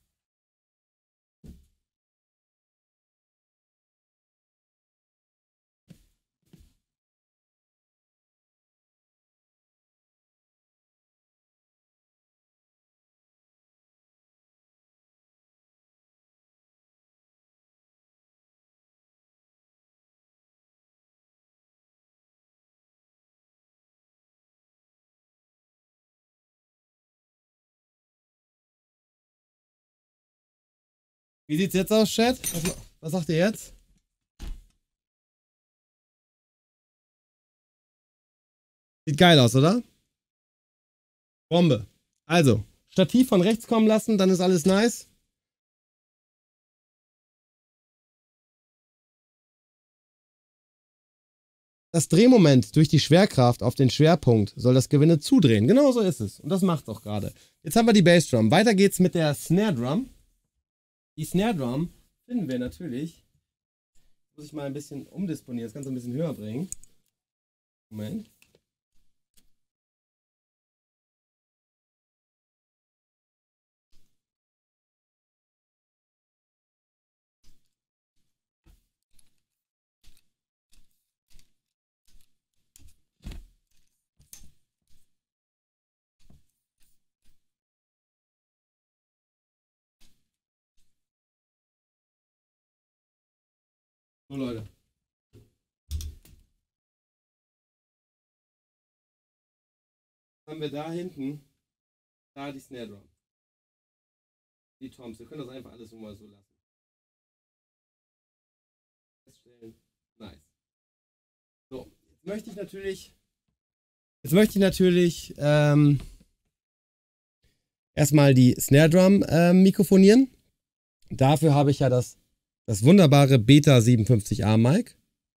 Wie sieht's jetzt aus, Chat? Was, was sagt ihr jetzt? Sieht geil aus, oder? Bombe. Also, Stativ von rechts kommen lassen, dann ist alles nice. Das Drehmoment durch die Schwerkraft auf den Schwerpunkt soll das Gewinde zudrehen. Genau so ist es. Und das macht es auch gerade. Jetzt haben wir die Bassdrum. Weiter geht's mit der Snare Drum. Die Snare Drum finden wir natürlich. Muss ich mal ein bisschen umdisponieren, das Ganze ein bisschen höher bringen. Moment. So, Leute. Haben wir da hinten, da die Snare Drum. Die Toms. Wir können das einfach alles mal so lassen. Feststellen. Nice. So, jetzt möchte ich natürlich, jetzt möchte ich natürlich ähm, erstmal die Snare Drum äh, mikrofonieren. Dafür habe ich ja das Das wunderbare Beta siebenundfünfzig A Mic.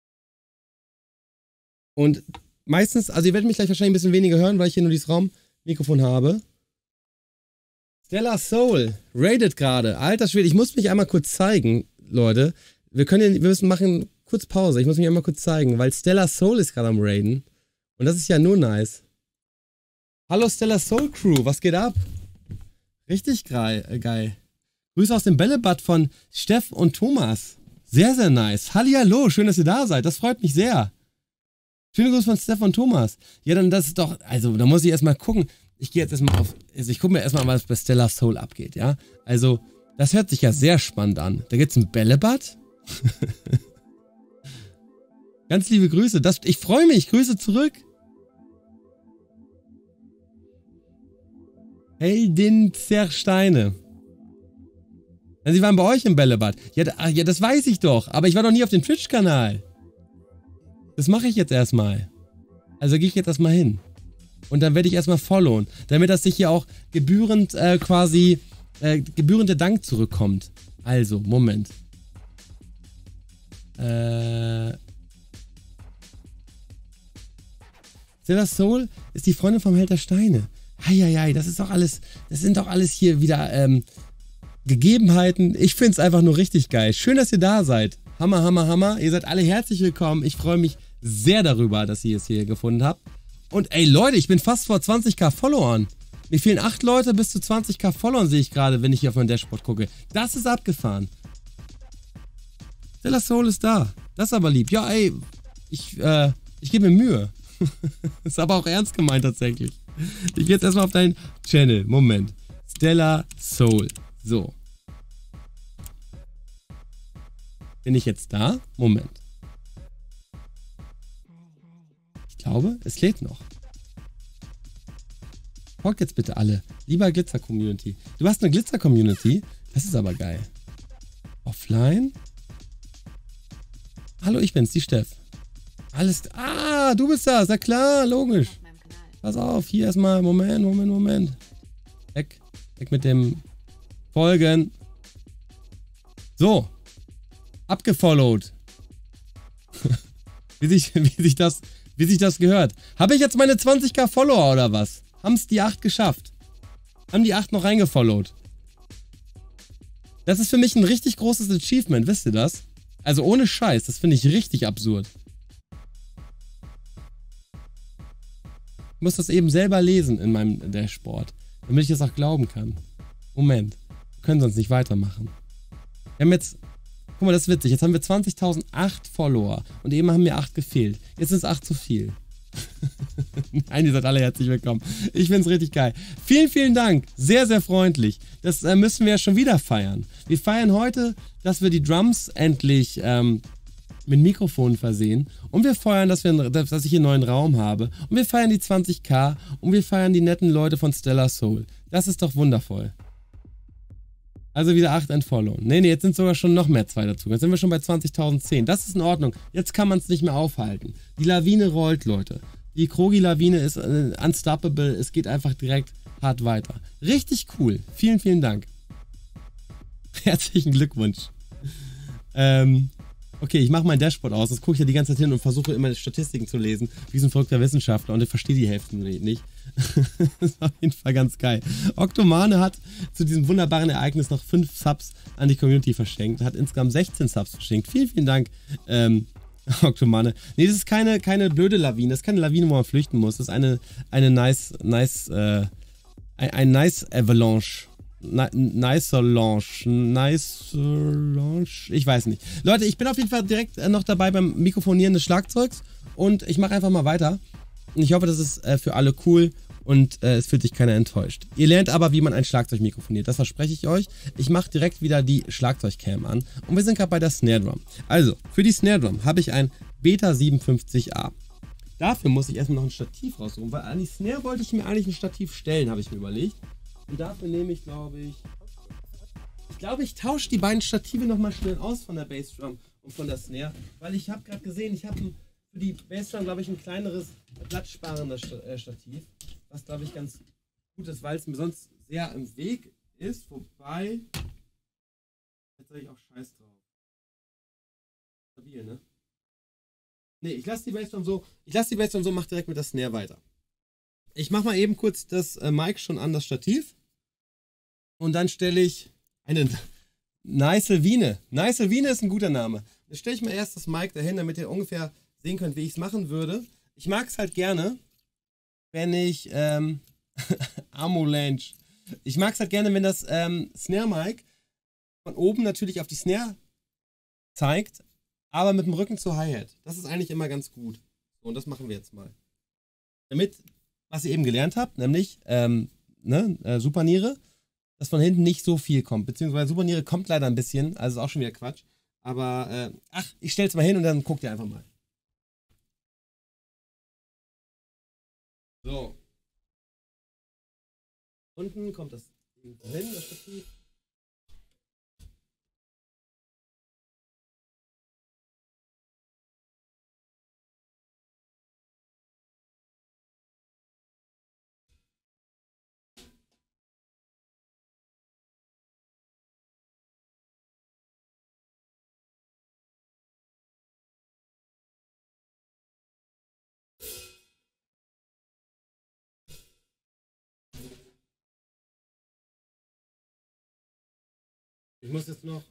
Und meistens, also ihr werdet mich gleich wahrscheinlich ein bisschen weniger hören, weil ich hier nur dieses Raummikrofon habe. Stellar Soul rated gerade. Alter Schwede, ich muss mich einmal kurz zeigen, Leute. Wir können, wir müssen machen kurz Pause. Ich muss mich einmal kurz zeigen, weil Stellar Soul ist gerade am raiden. Und das ist ja nur nice. Hallo Stellar Soul Crew, was geht ab? Richtig geil. Äh, geil. Grüße aus dem Bällebad von Steff und Thomas. Sehr, sehr nice. Hallihallo, schön, dass ihr da seid. Das freut mich sehr. Schöne Grüße von Steff und Thomas. Ja, dann das ist doch, also da muss ich erstmal gucken. Ich gehe jetzt erstmal auf, also ich gucke mir erstmal, was bei Stellar Soul abgeht, ja. Also, das hört sich ja sehr spannend an. Da gibt's ein Bällebad. Ganz liebe Grüße. Das, ich freue mich. Grüße zurück. Heldin Zersteine. Sie waren bei euch im Bällebad. Ja, ach, ja, das weiß ich doch. Aber ich war doch nie auf dem Twitch-Kanal. Das mache ich jetzt erstmal. Also gehe ich jetzt erstmal hin. Und dann werde ich erstmal followen. Damit das sich hier auch gebührend äh, quasi, äh, gebührend der Dank zurückkommt. Also, Moment. Äh... Stellar Soul ist die Freundin vom Held der Steine. Heieiei, das ist doch alles, das sind doch alles hier wieder, ähm... Gegebenheiten. Ich finde es einfach nur richtig geil. Schön, dass ihr da seid. Hammer, hammer, hammer. Ihr seid alle herzlich willkommen. Ich freue mich sehr darüber, dass ihr es hier gefunden habt. Und ey Leute, ich bin fast vor zwanzigtausend Followern. Mir fehlen acht Leute bis zu zwanzigtausend Followern, sehe ich gerade, wenn ich hier auf mein Dashboard gucke. Das ist abgefahren. Stellar Soul ist da. Das ist aber lieb. Ja, ey, ich, äh, ich gebe mir Mühe. Ist aber auch ernst gemeint tatsächlich. Ich gehe jetzt erstmal auf deinen Channel. Moment. Stellar Soul. So. Bin ich jetzt da? Moment. Ich glaube, es lädt noch. Folgt jetzt bitte alle. Lieber Glitzer-Community. Du hast eine Glitzer-Community? Das ist aber geil. Offline? Hallo, ich bin's, die Steff. Alles... Ah, Ah, du bist das. Ja klar, logisch. Pass auf, hier erstmal. Moment, Moment, Moment. Weg. Weg mit dem Folgen. So. Abgefollowt. wie, sich, wie, sich das, wie sich das gehört. Habe ich jetzt meine zwanzig K Follower oder was? Haben es die acht geschafft? Haben die acht noch reingefollowt? Das ist für mich ein richtig großes Achievement, wisst ihr das? Also ohne Scheiß, das finde ich richtig absurd. Ich muss das eben selber lesen in meinem Dashboard, damit ich das auch glauben kann. Moment, wir können sonst nicht weitermachen. Wir haben jetzt, guck mal, das ist witzig, jetzt haben wir zwanzigtausendacht Follower und eben haben mir acht gefehlt. Jetzt sind es acht zu viel. Nein, ihr seid alle herzlich willkommen. Ich finde es richtig geil. Vielen, vielen Dank. Sehr, sehr freundlich. Das äh, müssen wir ja schon wieder feiern. Wir feiern heute, dass wir die Drums endlich ähm, mit Mikrofonen versehen. Und wir feiern, dass, wir, dass ich hier einen neuen Raum habe. Und wir feiern die zwanzig K. Und wir feiern die netten Leute von Stellar Soul. Das ist doch wundervoll. Also wieder acht entfollowen. Nee, nee, jetzt sind sogar schon noch mehr zwei dazu. Jetzt sind wir schon bei zwanzigtausendzehn. Das ist in Ordnung. Jetzt kann man es nicht mehr aufhalten. Die Lawine rollt, Leute. Die Krogi-Lawine ist äh, unstoppable. Es geht einfach direkt hart weiter. Richtig cool. Vielen, vielen Dank. Herzlichen Glückwunsch. Ähm, okay, ich mache mein Dashboard aus. Das gucke ich ja die ganze Zeit hin und versuche immer Statistiken zu lesen. Wie so ein verrückter Wissenschaftler. Und ich verstehe die Hälfte nicht. Das ist auf jeden Fall ganz geil. Octomane hat zu diesem wunderbaren Ereignis noch fünf Subs an die Community verschenkt. Hat insgesamt sechzehn Subs verschenkt. Vielen, vielen Dank, ähm, Octomane. Nee, das ist keine, keine blöde Lawine. Das ist keine Lawine, wo man flüchten muss. Das ist eine, eine nice, nice, äh, ein, ein nice Avalanche. Nice Launch. Nice Launch. Ich weiß nicht. Leute, ich bin auf jeden Fall direkt noch dabei beim Mikrofonieren des Schlagzeugs. Und ich mache einfach mal weiter. Und ich hoffe, das ist äh, für alle cool und äh, es fühlt sich keiner enttäuscht. Ihr lernt aber, wie man ein Schlagzeug mikrofoniert. Das verspreche ich euch. Ich mache direkt wieder die Schlagzeugcam an. Und wir sind gerade bei der Snare Drum. Also, für die Snare Drum habe ich ein Beta siebenundfünfzig A. Dafür muss ich erstmal noch ein Stativ raussuchen, weil an die Snare wollte ich mir eigentlich ein Stativ stellen, habe ich mir überlegt. Und dafür nehme ich, glaube ich... Ich glaube, ich tausche die beiden Stative nochmal schnell aus von der Bassdrum und von der Snare. Weil ich habe gerade gesehen, ich habe für die Bassdrum, glaube ich, ein kleineres, platzsparendes Stativ. Was, glaube ich, ganz gut ist, weil es mir sonst sehr im Weg ist. Wobei... Jetzt sage ich auch Scheiß drauf. Stabil, ne? Ne, ich lasse die Bassdrum so... Ich lasse die Bassdrum so, mach direkt mit der Snare weiter. Ich mache mal eben kurz das äh, Mic schon an das Stativ. Und dann stelle ich eine nice Wiene. Nice Wiene ist ein guter Name. Dann stelle ich mir erst das Mic dahin, damit ihr ungefähr sehen könnt, wie ich es machen würde. Ich mag es halt gerne, wenn ich ähm, Amolange. Ich mag es halt gerne, wenn das ähm, Snare Mic von oben natürlich auf die Snare zeigt, aber mit dem Rücken zur Hi-Hat. Das ist eigentlich immer ganz gut. So, und das machen wir jetzt mal. Damit, was ihr eben gelernt habt, nämlich ähm, ne, äh, Superniere, dass von hinten nicht so viel kommt. Beziehungsweise Superniere kommt leider ein bisschen, also ist auch schon wieder Quatsch. Aber, äh, ach, ich stell's mal hin und dann guckt ihr einfach mal. So. Unten kommt das hin, das Stativ. Ich muss jetzt noch...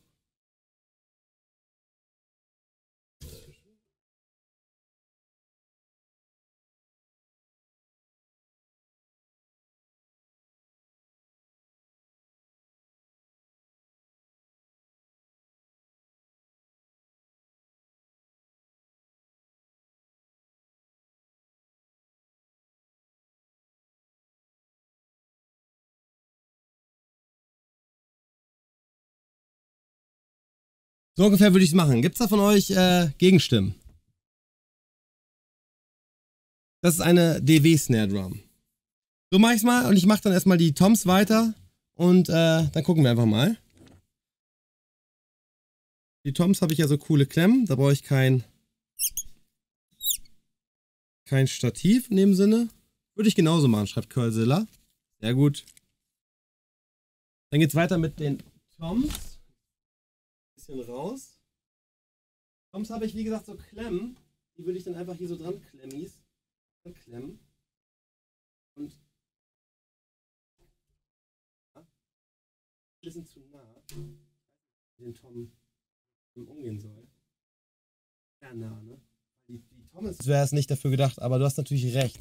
So ungefähr würde ich es machen. Gibt es da von euch äh, Gegenstimmen? Das ist eine D W-Snare Drum. So mache ich es mal und ich mache dann erstmal die Toms weiter und äh, dann gucken wir einfach mal. Die Toms habe ich ja so coole Klemmen, da brauche ich kein kein Stativ in dem Sinne. Würde ich genauso machen, schreibt Curlzilla. Sehr gut. Dann geht's weiter mit den Toms. Bisschen raus. Toms habe ich, wie gesagt, so Klemmen. Die würde ich dann einfach hier so dran klemmis. Dran klemmen. Und ja, ein bisschen zu nah. Den Tom umgehen soll. Ja, nah, ne? Die, die Thomas wäre es nicht dafür gedacht, aber du hast natürlich recht.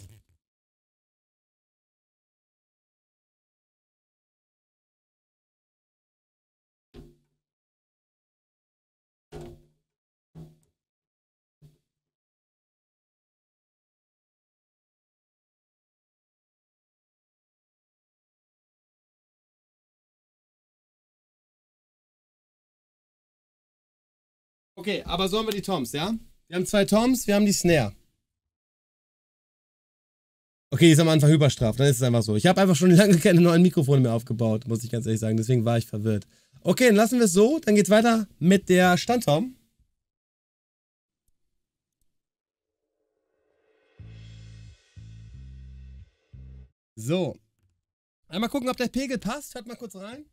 Okay, aber so haben wir die Toms, ja? Wir haben zwei Toms, wir haben die Snare. Okay, ist am Anfang Hyperstraf, dann ist es einfach so. Ich habe einfach schon lange keine neuen Mikrofone mehr aufgebaut, muss ich ganz ehrlich sagen. Deswegen war ich verwirrt. Okay, dann lassen wir es so. Dann geht's weiter mit der Standtom. So. Einmal gucken, ob der Pegel passt. Hört mal kurz rein.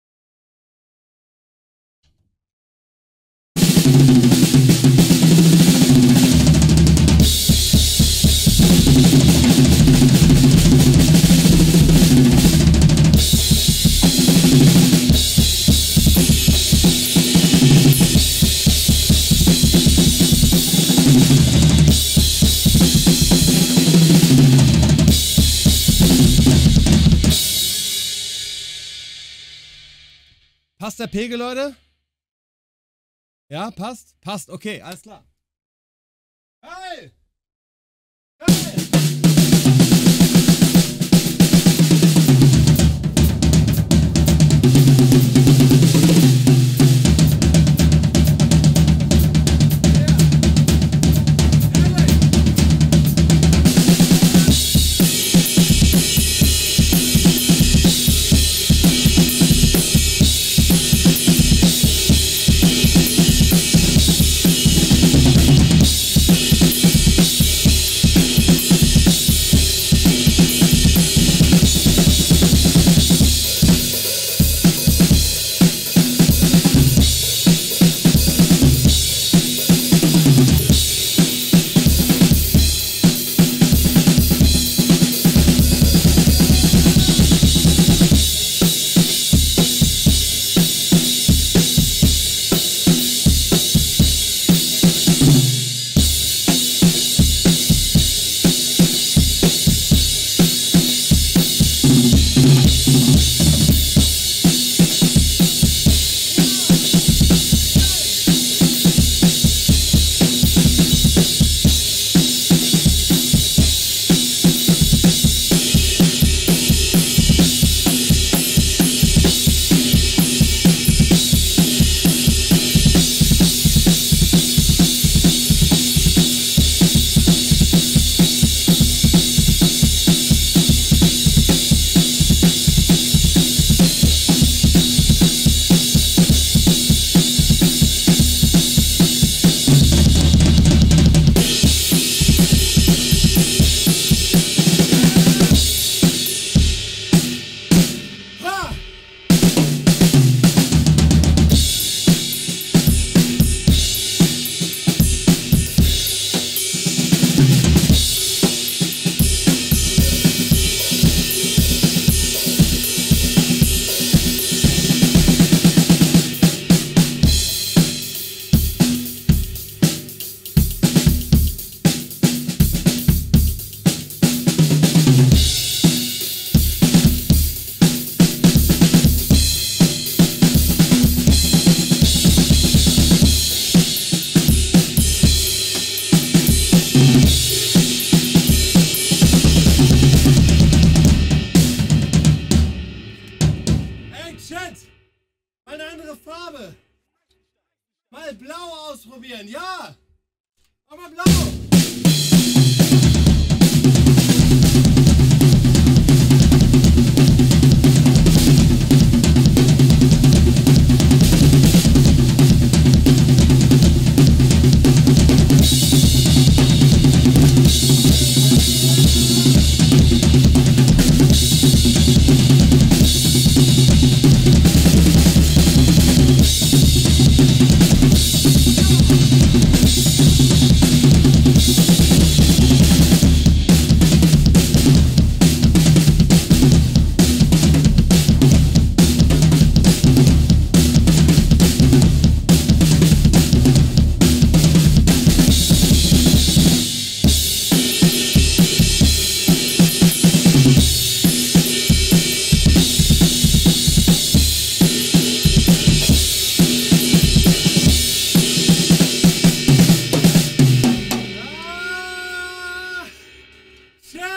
Passt der Pegel, Leute? Ja, passt? Passt, okay, alles klar. Geil! Geil!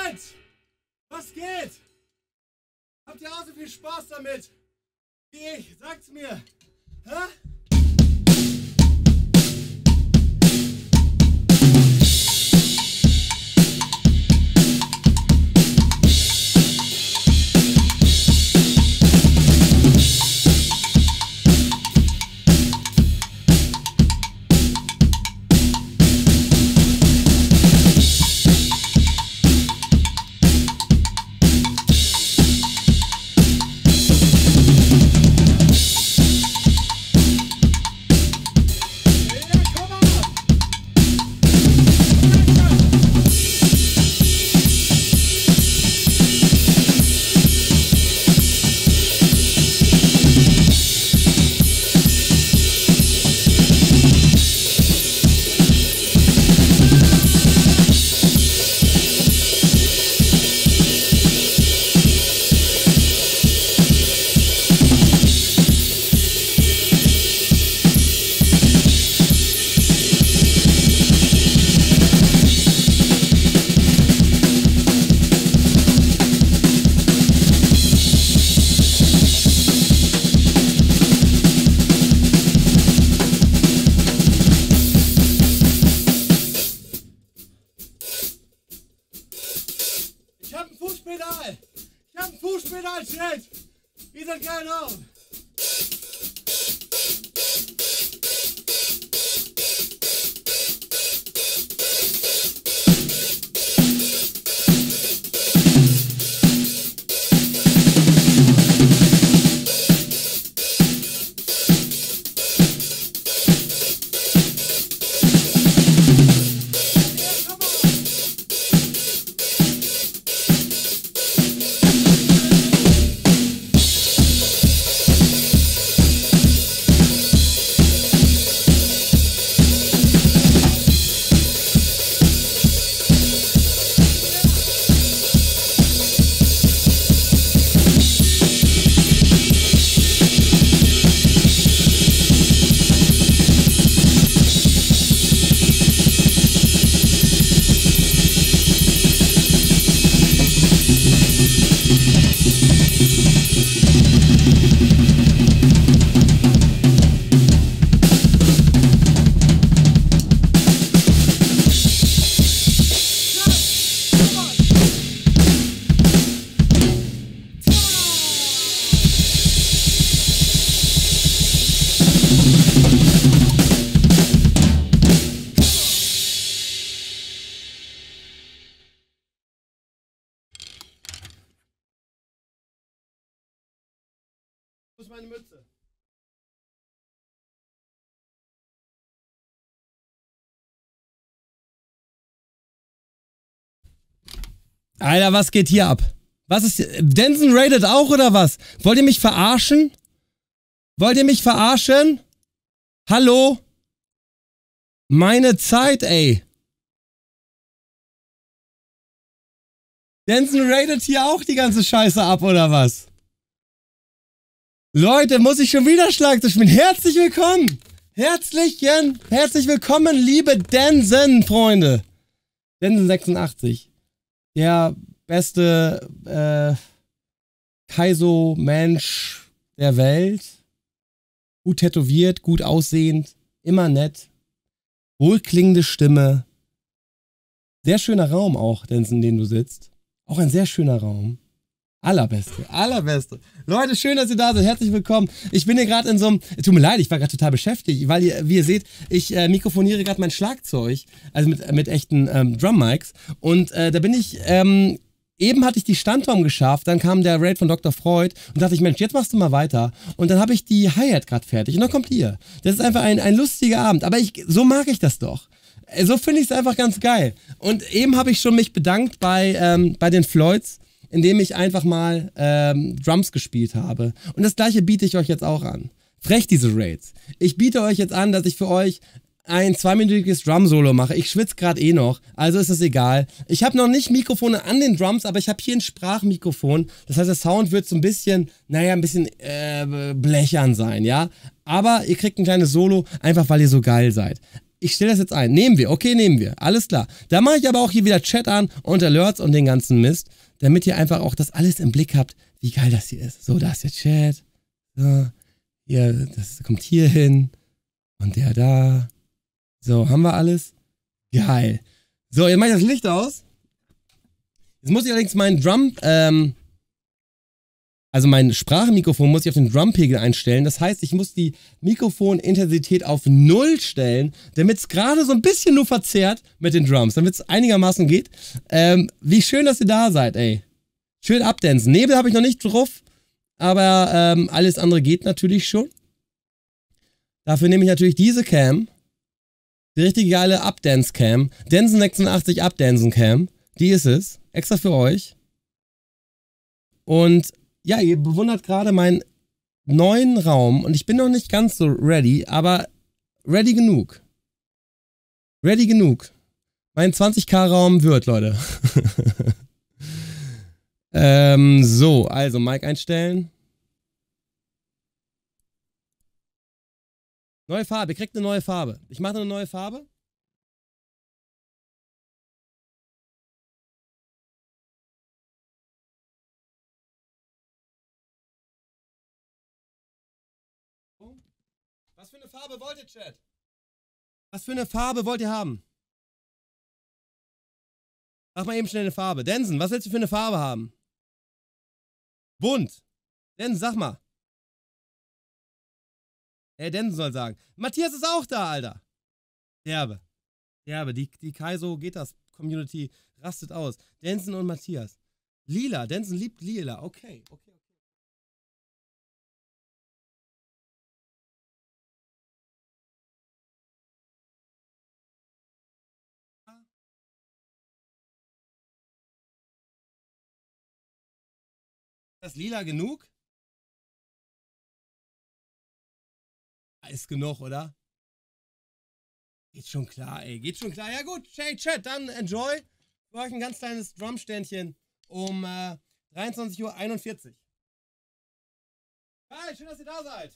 Chat! Was geht? Habt ihr auch so viel Spaß damit? Wie ich? Sagt's mir. Hä? Ich hab ein Fußpedal! Ich hab ein Fußpedal, Chat! Ihr seid geil drauf! Wo ist meine Mütze? Alter, was geht hier ab? Was ist... Denson raided auch oder was? Wollt ihr mich verarschen? Wollt ihr mich verarschen? Hallo? Meine Zeit, ey. Denson raided hier auch die ganze Scheiße ab oder was? Leute, muss ich schon wieder Schlagzeug spielen? Herzlich willkommen! Herzlichen, herzlich willkommen, liebe Denson, Freunde! Denson sechsundachtzig. Der beste äh, Kaizo-Mensch der Welt. Gut tätowiert, gut aussehend, immer nett. Wohlklingende Stimme. Sehr schöner Raum auch, Denson, in dem du sitzt. Auch ein sehr schöner Raum. Allerbeste, allerbeste. Leute, schön, dass ihr da seid. Herzlich willkommen. Ich bin hier gerade in so einem... Tut mir leid, ich war gerade total beschäftigt, weil ihr, wie ihr seht, ich äh, mikrofoniere gerade mein Schlagzeug, also mit, mit echten ähm, Drum-Mics. Und äh, da bin ich... Ähm, eben hatte ich die Standturm geschafft, dann kam der Raid von Doktor Freud und dachte ich, Mensch, jetzt machst du mal weiter. Und dann habe ich die Hi-Hat gerade fertig und dann kommt ihr. Das ist einfach ein, ein lustiger Abend. Aber ich, so mag ich das doch. So finde ich es einfach ganz geil. Und eben habe ich schon mich bedankt bei, ähm, bei den Floyds, indem ich einfach mal ähm, Drums gespielt habe. Und das gleiche biete ich euch jetzt auch an. Frech diese Raids. Ich biete euch jetzt an, dass ich für euch ein zweiminütiges Drum-Solo mache. Ich schwitze gerade eh noch, also ist es egal. Ich habe noch nicht Mikrofone an den Drums, aber ich habe hier ein Sprachmikrofon. Das heißt, der Sound wird so ein bisschen, naja, ein bisschen äh, blechern sein, ja. Aber ihr kriegt ein kleines Solo, einfach weil ihr so geil seid. Ich stelle das jetzt ein. Nehmen wir, okay, nehmen wir. Alles klar. Da mache ich aber auch hier wieder Chat an und Alerts und den ganzen Mist, damit ihr einfach auch das alles im Blick habt, wie geil das hier ist. So, da ist der Chat. So, hier, das kommt hier hin. Und der da. So, haben wir alles? Geil. So, jetzt mache ich das Licht aus. Jetzt muss ich allerdings meinen Drum, ähm, also mein Sprachmikrofon muss ich auf den Drumpegel einstellen. Das heißt, ich muss die Mikrofonintensität auf null stellen, damit es gerade so ein bisschen nur verzerrt mit den Drums, damit es einigermaßen geht. Ähm, wie schön, dass ihr da seid, ey. Schön abdancen. Nebel habe ich noch nicht drauf, aber ähm, alles andere geht natürlich schon. Dafür nehme ich natürlich diese Cam. Die richtig geile Updance-Cam. Denson sechsundachtzig Updancen-Cam. Die ist es. Extra für euch. Und ja, ihr bewundert gerade meinen neuen Raum und ich bin noch nicht ganz so ready, aber ready genug. Ready genug. Mein zwanzig K Raum wird, Leute. ähm, so, also Mic einstellen. Neue Farbe, ihr kriegt eine neue Farbe. Ich mache eine neue Farbe. Was für eine Farbe wollt ihr, Chat? Was für eine Farbe wollt ihr haben? Sag mal eben schnell eine Farbe. Denson, was willst du für eine Farbe haben? Bunt. Denson, sag mal. Ey, Denson soll sagen. Matthias ist auch da, Alter. Derbe. Derbe. Die, die Kaiso geht das Community rastet aus. Denson und Matthias. Lila. Denson liebt Lila. Okay, okay. Ist das lila genug? Ist genug, oder? Geht schon klar, ey. Geht schon klar. Ja gut, hey, Chat, dann enjoy. Für euch ein ganz kleines Drumständchen um äh, dreiundzwanzig Uhr einundvierzig. Geil, schön, dass ihr da seid.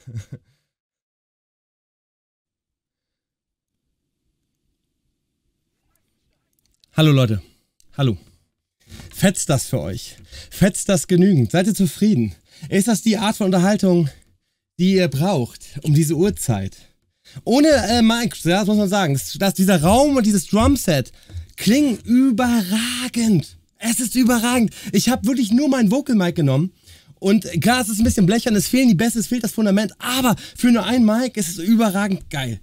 Hallo Leute. Hallo. Fetzt das für euch? Fetzt das genügend? Seid ihr zufrieden? Ist das die Art von Unterhaltung, die ihr braucht um diese Uhrzeit? Ohne äh, Mike, ja, das muss man sagen, dass dieser Raum und dieses Drumset klingen überragend. Es ist überragend. Ich habe wirklich nur mein Vocal Mic genommen und klar, es ist ein bisschen blechern, es fehlen die Bässe, es fehlt das Fundament, aber für nur ein Mic ist es überragend geil.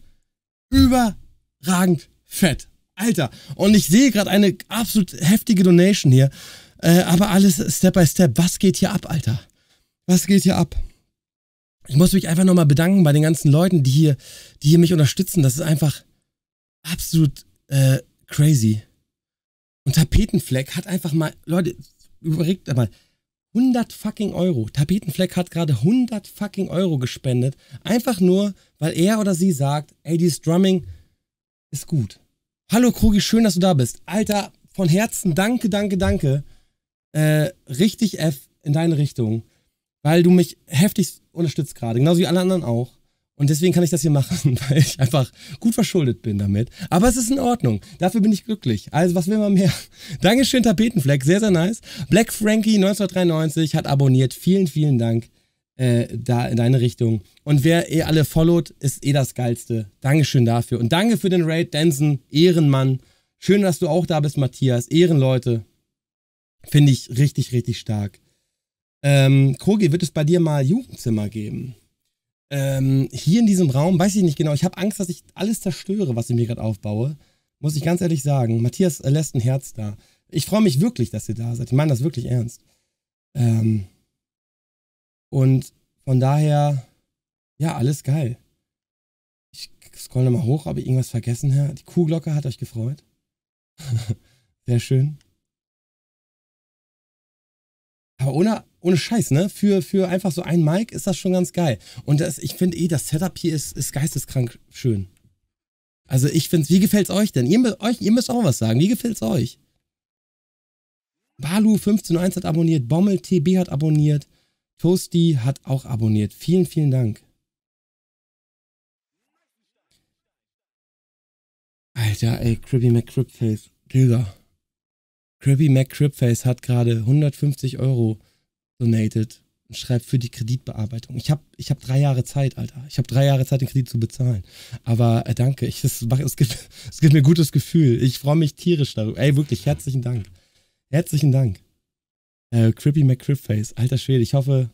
Überragend fett. Alter, und ich sehe gerade eine absolut heftige Donation hier, äh, aber alles Step by Step. Was geht hier ab, Alter? Was geht hier ab? Ich muss mich einfach nochmal bedanken bei den ganzen Leuten, die hier, die hier mich unterstützen. Das ist einfach absolut äh, crazy. Und Tapetenfleck hat einfach mal, Leute, überlegt mal, hundert fucking Euro. Tapetenfleck hat gerade hundert fucking Euro gespendet. Einfach nur, weil er oder sie sagt, ey, dieses Drumming ist gut. Hallo Krugi, schön, dass du da bist. Alter, von Herzen danke, danke, danke. Äh, richtig F in deine Richtung. Weil du mich heftig unterstützt gerade. Genauso wie alle anderen auch. Und deswegen kann ich das hier machen, weil ich einfach gut verschuldet bin damit. Aber es ist in Ordnung. Dafür bin ich glücklich. Also, was will man mehr? Dankeschön, Tapetenfleck. Sehr, sehr nice. Black Frankie neunzehnhundertdreiundneunzig hat abonniert. Vielen, vielen Dank. Äh, da in deine Richtung. Und wer eh alle followt, ist eh das Geilste. Dankeschön dafür. Und danke für den Raid, Denson, Ehrenmann. Schön, dass du auch da bist, Matthias. Ehrenleute. Finde ich richtig, richtig stark. Ähm, Krogi, wird es bei dir mal Jugendzimmer geben? Ähm, hier in diesem Raum, weiß ich nicht genau. Ich habe Angst, dass ich alles zerstöre, was ich mir gerade aufbaue. Muss ich ganz ehrlich sagen. Matthias äh, lässt ein Herz da. Ich freue mich wirklich, dass ihr da seid. Ich meine das wirklich ernst. Ähm... Und von daher, ja, alles geil. Ich scroll nochmal hoch, habe ich irgendwas vergessen, Herr? Die Kuhglocke hat euch gefreut. Sehr schön. Aber ohne, ohne Scheiß, ne? Für, für einfach so ein Mic ist das schon ganz geil. Und das, ich finde eh, das Setup hier ist, ist geisteskrank schön. Also ich finde, wie gefällt's euch denn? Ihr, euch, ihr müsst auch was sagen. Wie gefällt's euch? Balu fünfzehn eins hat abonniert, Bommel T B hat abonniert. Toasty hat auch abonniert. Vielen, vielen Dank. Alter, ey, Cribby McCribface. Digga. Cribby McCribface hat gerade hundertfünfzig Euro donated und schreibt für die Kreditbearbeitung. Ich habe ich hab drei Jahre Zeit, Alter. Ich habe drei Jahre Zeit, den Kredit zu bezahlen. Aber äh, danke. Ich, es, es, gibt, es gibt mir ein gutes Gefühl. Ich freue mich tierisch darüber. Ey, wirklich, herzlichen Dank. Herzlichen Dank. Äh, Cribby McCribface. Alter Schwede, ich hoffe.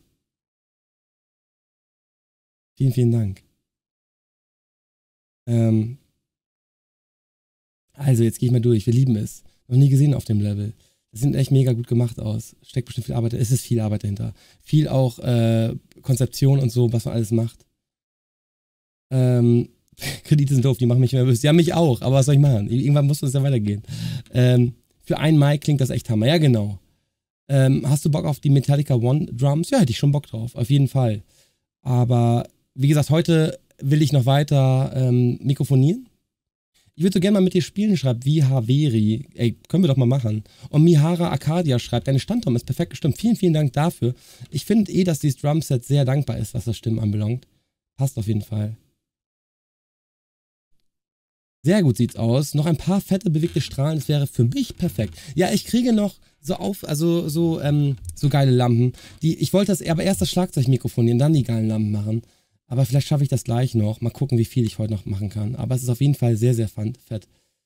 Vielen, vielen Dank. Ähm. Also, jetzt gehe ich mal durch. Wir lieben es. Noch nie gesehen auf dem Level. Das sieht echt mega gut gemacht aus. Steckt bestimmt viel Arbeit. Es ist viel Arbeit dahinter. Viel auch äh, Konzeption und so, was man alles macht. Ähm. Kredite sind doof, die machen mich nervös. Ja, mich auch. Aber was soll ich machen? Irgendwann muss es ja weitergehen. Ähm. Für einen Mai klingt das echt Hammer. Ja, genau. Ähm, hast du Bock auf die Metallica One Drums? Ja, hätte ich schon Bock drauf. Auf jeden Fall. Aber, wie gesagt, heute will ich noch weiter ähm, mikrofonieren. Ich würde so gerne mal mit dir spielen, schreibt Vihaveri. Ey, können wir doch mal machen. Und Mihara Arcadia schreibt, deine Standturm ist perfekt gestimmt. Vielen, vielen Dank dafür. Ich finde eh, dass dieses Drumset sehr dankbar ist, was das Stimmen anbelangt. Passt auf jeden Fall. Sehr gut sieht's aus. Noch ein paar fette, bewegte Strahlen. Das wäre für mich perfekt. Ja, ich kriege noch so auf, also so, ähm, so geile Lampen. Die, ich wollte das aber erst das Schlagzeug mikrofonieren, dann die geilen Lampen machen. Aber vielleicht schaffe ich das gleich noch. Mal gucken, wie viel ich heute noch machen kann. Aber es ist auf jeden Fall sehr, sehr fett.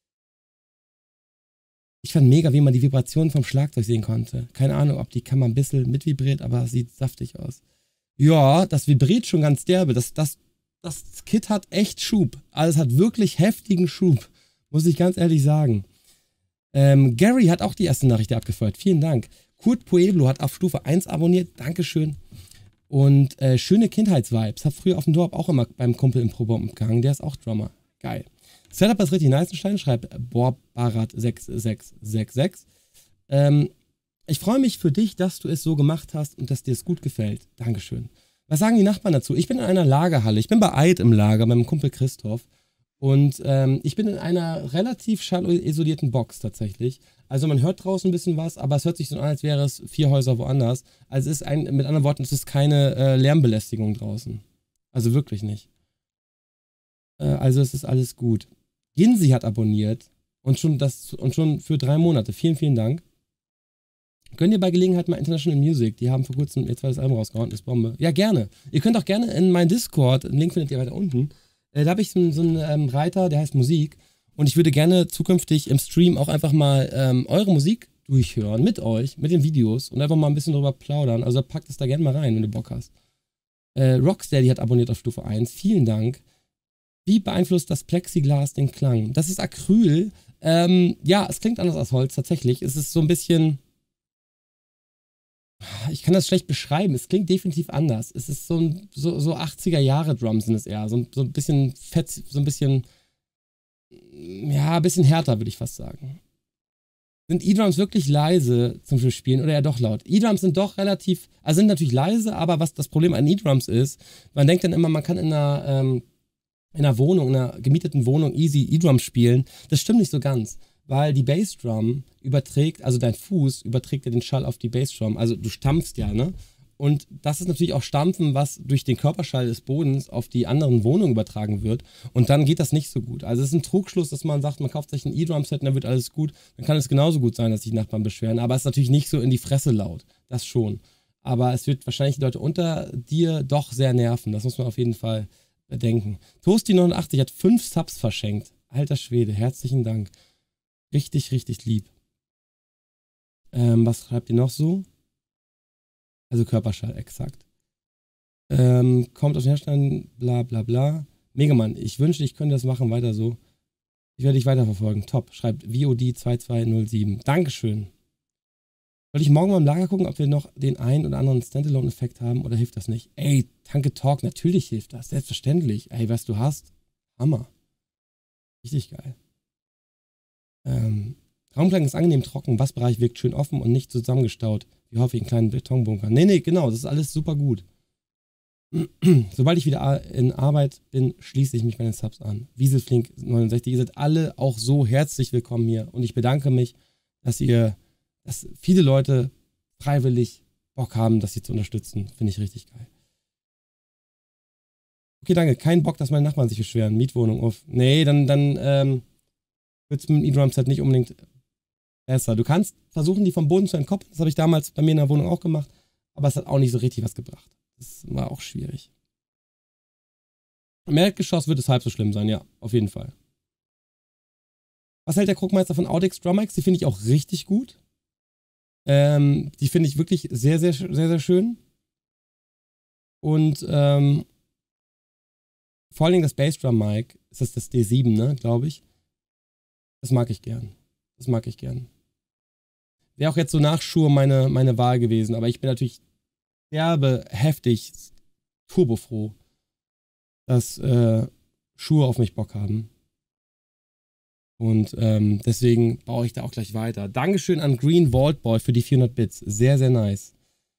Ich fand mega, wie man die Vibrationen vom Schlagzeug sehen konnte. Keine Ahnung, ob die Kamera ein bisschen mitvibriert, aber es sieht saftig aus. Ja, das vibriert schon ganz derbe. Das, das, das Kit hat echt Schub. Also es hat wirklich heftigen Schub. Muss ich ganz ehrlich sagen. Ähm, Gary hat auch die erste Nachricht abgefeuert. Vielen Dank. Kurt Pueblo hat auf Stufe eins abonniert. Dankeschön. Und äh, schöne Kindheitsvibes. Hab früher auf dem Dorf auch immer beim Kumpel im Probomben gehangen. Der ist auch Drummer. Geil. Setup ist richtig nice. Stein schreibt Borbarat sechs sechs sechs sechs. Ähm, ich freue mich für dich, dass du es so gemacht hast und dass dir es gut gefällt. Dankeschön. Was sagen die Nachbarn dazu? Ich bin in einer Lagerhalle. Ich bin bei Eid im Lager, beim Kumpel Christoph. Und ähm, ich bin in einer relativ schallisolierten Box tatsächlich. Also man hört draußen ein bisschen was, aber es hört sich so an, als wäre es vier Häuser woanders. Also es ist ein, mit anderen Worten, es ist keine äh, Lärmbelästigung draußen. Also wirklich nicht. Äh, also es ist alles gut. Ginsi hat abonniert und schon, das, und schon für drei Monate. Vielen, vielen Dank. Könnt ihr bei Gelegenheit mal International Music, die haben vor kurzem ihr zweites Album rausgehauen, ist Bombe. Ja, gerne. Ihr könnt auch gerne in meinen Discord, den Link findet ihr weiter unten, äh, da habe ich so, so einen ähm, Reiter, der heißt Musik. Und ich würde gerne zukünftig im Stream auch einfach mal ähm, eure Musik durchhören, mit euch, mit den Videos und einfach mal ein bisschen drüber plaudern. Also packt es da gerne mal rein, wenn du Bock hast. Äh, Rocksteady hat abonniert auf Stufe eins. Vielen Dank. Wie beeinflusst das Plexiglas den Klang? Das ist Acryl. Ähm, ja, es klingt anders als Holz, tatsächlich. Es ist so ein bisschen... Ich kann das schlecht beschreiben. Es klingt definitiv anders. Es ist so ein so, so achtziger Jahre Drums sind es eher. So, so ein bisschen fett, so ein bisschen... Ja, ein bisschen härter, würde ich fast sagen. Sind E-Drums wirklich leise zum Spielen oder eher doch laut? E-Drums sind doch relativ, also sind natürlich leise, aber was das Problem an E-Drums ist, man denkt dann immer, man kann in einer, ähm, in einer Wohnung, in einer gemieteten Wohnung easy E-Drums spielen. Das stimmt nicht so ganz, weil die Bassdrum überträgt, also dein Fuß überträgt ja den Schall auf die Bassdrum, also du stampfst ja, ne? Und das ist natürlich auch Stampfen, was durch den Körperschall des Bodens auf die anderen Wohnungen übertragen wird. Und dann geht das nicht so gut. Also es ist ein Trugschluss, dass man sagt, man kauft sich ein E-Drum-Set und dann wird alles gut. Dann kann es genauso gut sein, dass sich Nachbarn beschweren. Aber es ist natürlich nicht so in die Fresse laut. Das schon. Aber es wird wahrscheinlich die Leute unter dir doch sehr nerven. Das muss man auf jeden Fall bedenken. Toasty neunundachtzig hat fünf Subs verschenkt. Alter Schwede, herzlichen Dank. Richtig, richtig lieb. Ähm, was schreibt ihr noch so? Also Körperschall, exakt. Ähm, kommt aus dem Hersteller, bla bla bla. Megaman, ich wünschte, ich könnte das machen, weiter so. Ich werde dich weiterverfolgen. Top, schreibt V O D zwei zwei null sieben. Dankeschön. Soll ich morgen mal im Lager gucken, ob wir noch den einen oder anderen Standalone-Effekt haben oder hilft das nicht? Ey, Tanke Talk, natürlich hilft das. Selbstverständlich. Ey, was du hast. Hammer. Richtig geil. Ähm, Raumklang ist angenehm trocken. Bassbereich wirkt schön offen und nicht zusammengestaut. Wie hoffe ich, einen kleinen Betonbunker. Nee, nee, genau, das ist alles super gut. Sobald ich wieder in Arbeit bin, schließe ich mich meinen Subs an. Wieselflink neunundsechzig, ihr seid alle auch so herzlich willkommen hier. Und ich bedanke mich, dass ihr, dass viele Leute freiwillig Bock haben, das hier zu unterstützen. Finde ich richtig geil. Okay, danke. Kein Bock, dass meine Nachbarn sich beschweren. Mietwohnung auf. Nee, dann, dann ähm, wird es mit dem E-Drum-Set nicht unbedingt besser. Du kannst versuchen, die vom Boden zu entkoppeln. Das habe ich damals bei mir in der Wohnung auch gemacht. Aber es hat auch nicht so richtig was gebracht. Das war auch schwierig. Im Erdgeschoss wird es halb so schlimm sein, ja, auf jeden Fall. Was hält der Krugmeister von Audix Drum Mics? Die finde ich auch richtig gut. Ähm, die finde ich wirklich sehr, sehr, sehr, sehr schön. Und ähm, vor allen Dingen das Bassdrum Mic, ist das das D sieben, ne, glaube ich. Das mag ich gern. Das mag ich gern. Wäre auch jetzt so nach Shure meine, meine Wahl gewesen, aber ich bin natürlich derbe, heftig, turbofroh, dass äh, Shure auf mich Bock haben. Und ähm, deswegen baue ich da auch gleich weiter. Dankeschön an Green Vault Boy für die vierhundert Bits. Sehr, sehr nice.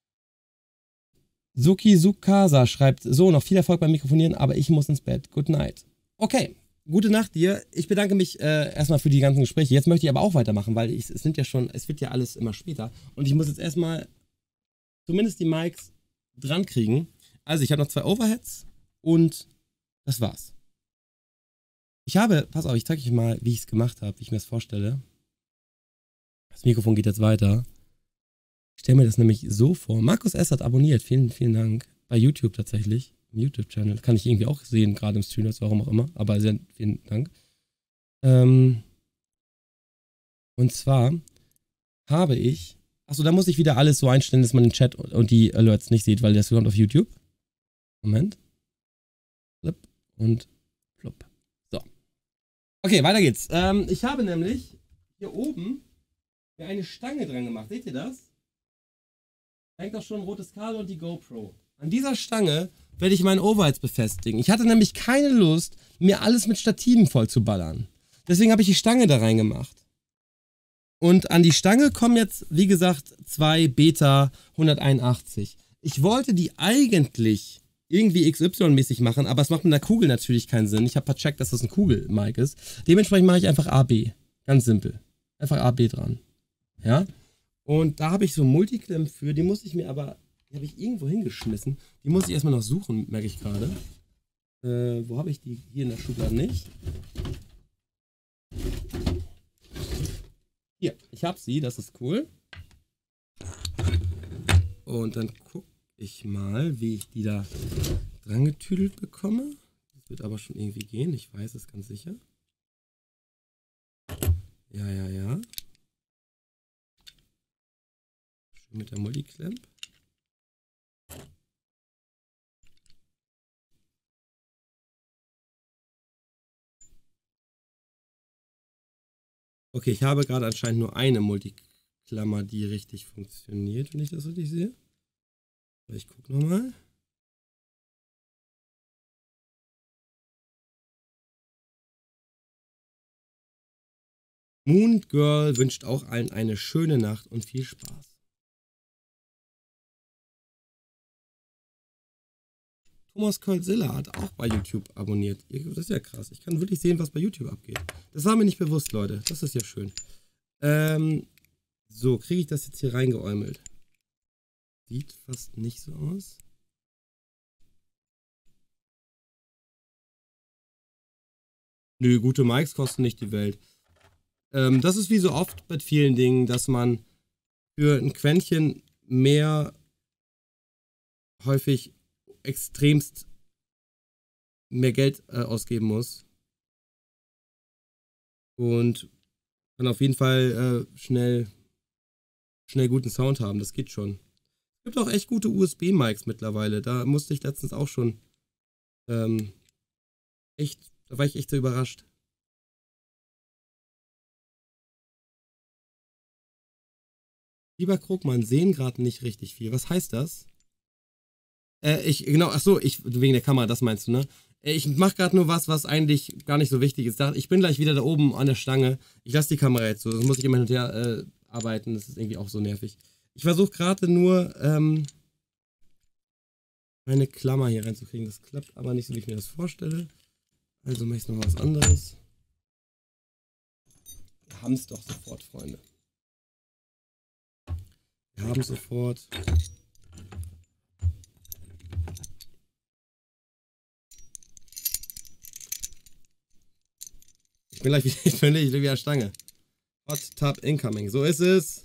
Suki Sukasa schreibt, so, noch viel Erfolg beim Mikrofonieren, aber ich muss ins Bett. Good night. Okay. Gute Nacht dir. Ich bedanke mich äh, erstmal für die ganzen Gespräche. Jetzt möchte ich aber auch weitermachen, weil ich, es sind ja schon, es wird ja alles immer später. Und ich muss jetzt erstmal zumindest die Mics dran kriegen. Also ich habe noch zwei Overheads und das war's. Ich habe, pass auf, ich zeige euch mal, wie ich es gemacht habe, wie ich mir das vorstelle. Das Mikrofon geht jetzt weiter. Ich stelle mir das nämlich so vor. Markus S. hat abonniert. Vielen, vielen Dank. Bei YouTube tatsächlich. YouTube-Channel. Kann ich irgendwie auch sehen, gerade im Stream, warum auch immer. Aber sehr vielen Dank. Ähm, und zwar habe ich, achso, da muss ich wieder alles so einstellen, dass man den Chat und die Alerts nicht sieht, weil das kommt auf YouTube. Moment. Flip und plupp. So. Okay, weiter geht's. Ähm, ich habe nämlich hier oben mir eine Stange dran gemacht. Seht ihr das? Da hängt auch schon ein rotes Kabel und die GoPro. An dieser Stange werde ich meinen Overheads befestigen. Ich hatte nämlich keine Lust, mir alles mit Stativen voll zu ballern. Deswegen habe ich die Stange da reingemacht. Und an die Stange kommen jetzt, wie gesagt, zwei Beta hunderteinundachtzig. Ich wollte die eigentlich irgendwie X Y-mäßig machen, aber es macht mit einer Kugel natürlich keinen Sinn. Ich habe vercheckt, dass das ein Kugel-Mic ist. Dementsprechend mache ich einfach A B. Ganz simpel. Einfach A B dran. Ja? Und da habe ich so ein Multiclamp für, die muss ich mir aber... Die habe ich irgendwo hingeschmissen. Die muss ich erstmal noch suchen, merke ich gerade. Äh, wo habe ich die? Hier in der Schublade nicht. Hier, ich habe sie, das ist cool. Und dann gucke ich mal, wie ich die da dran getüdelt bekomme. Das wird aber schon irgendwie gehen, ich weiß es ganz sicher. Ja, ja, ja. Schön mit der Multiclamp. Okay, ich habe gerade anscheinend nur eine Multiklammer, die richtig funktioniert, wenn ich das richtig sehe. Ich gucke nochmal. Moon Girl wünscht auch allen eine schöne Nacht und viel Spaß. Thomas Coldzilla hat auch bei YouTube abonniert. Das ist ja krass. Ich kann wirklich sehen, was bei YouTube abgeht. Das war mir nicht bewusst, Leute. Das ist ja schön. Ähm, so, kriege ich das jetzt hier reingeäumelt? Sieht fast nicht so aus. Nö, gute Mics kosten nicht die Welt. Ähm, das ist wie so oft bei vielen Dingen, dass man für ein Quäntchen mehr häufig extremst mehr Geld äh, ausgeben muss. Und kann auf jeden Fall äh, schnell, schnell guten Sound haben. Das geht schon. Es gibt auch echt gute U S B-Mics mittlerweile. Da musste ich letztens auch schon ähm, echt, da war ich echt so überrascht. Lieber Krugmann, sehen gerade nicht richtig viel. Was heißt das? Äh, ich, genau, ach so, ich, wegen der Kamera, das meinst du, ne? Äh, Ich mache gerade nur was, was eigentlich gar nicht so wichtig ist. Ich bin gleich wieder da oben an der Stange. Ich lasse die Kamera jetzt so, sonst muss ich immer hinterher äh, arbeiten. Das ist irgendwie auch so nervig. Ich versuche gerade nur, ähm, meine Klammer hier reinzukriegen. Das klappt aber nicht so, wie ich mir das vorstelle. Also mache ich noch was anderes. Wir haben es doch sofort, Freunde. Wir haben es sofort. Ich bin gleich wieder, ich bin gleich wieder Stange. Hot Tub Incoming. So ist es.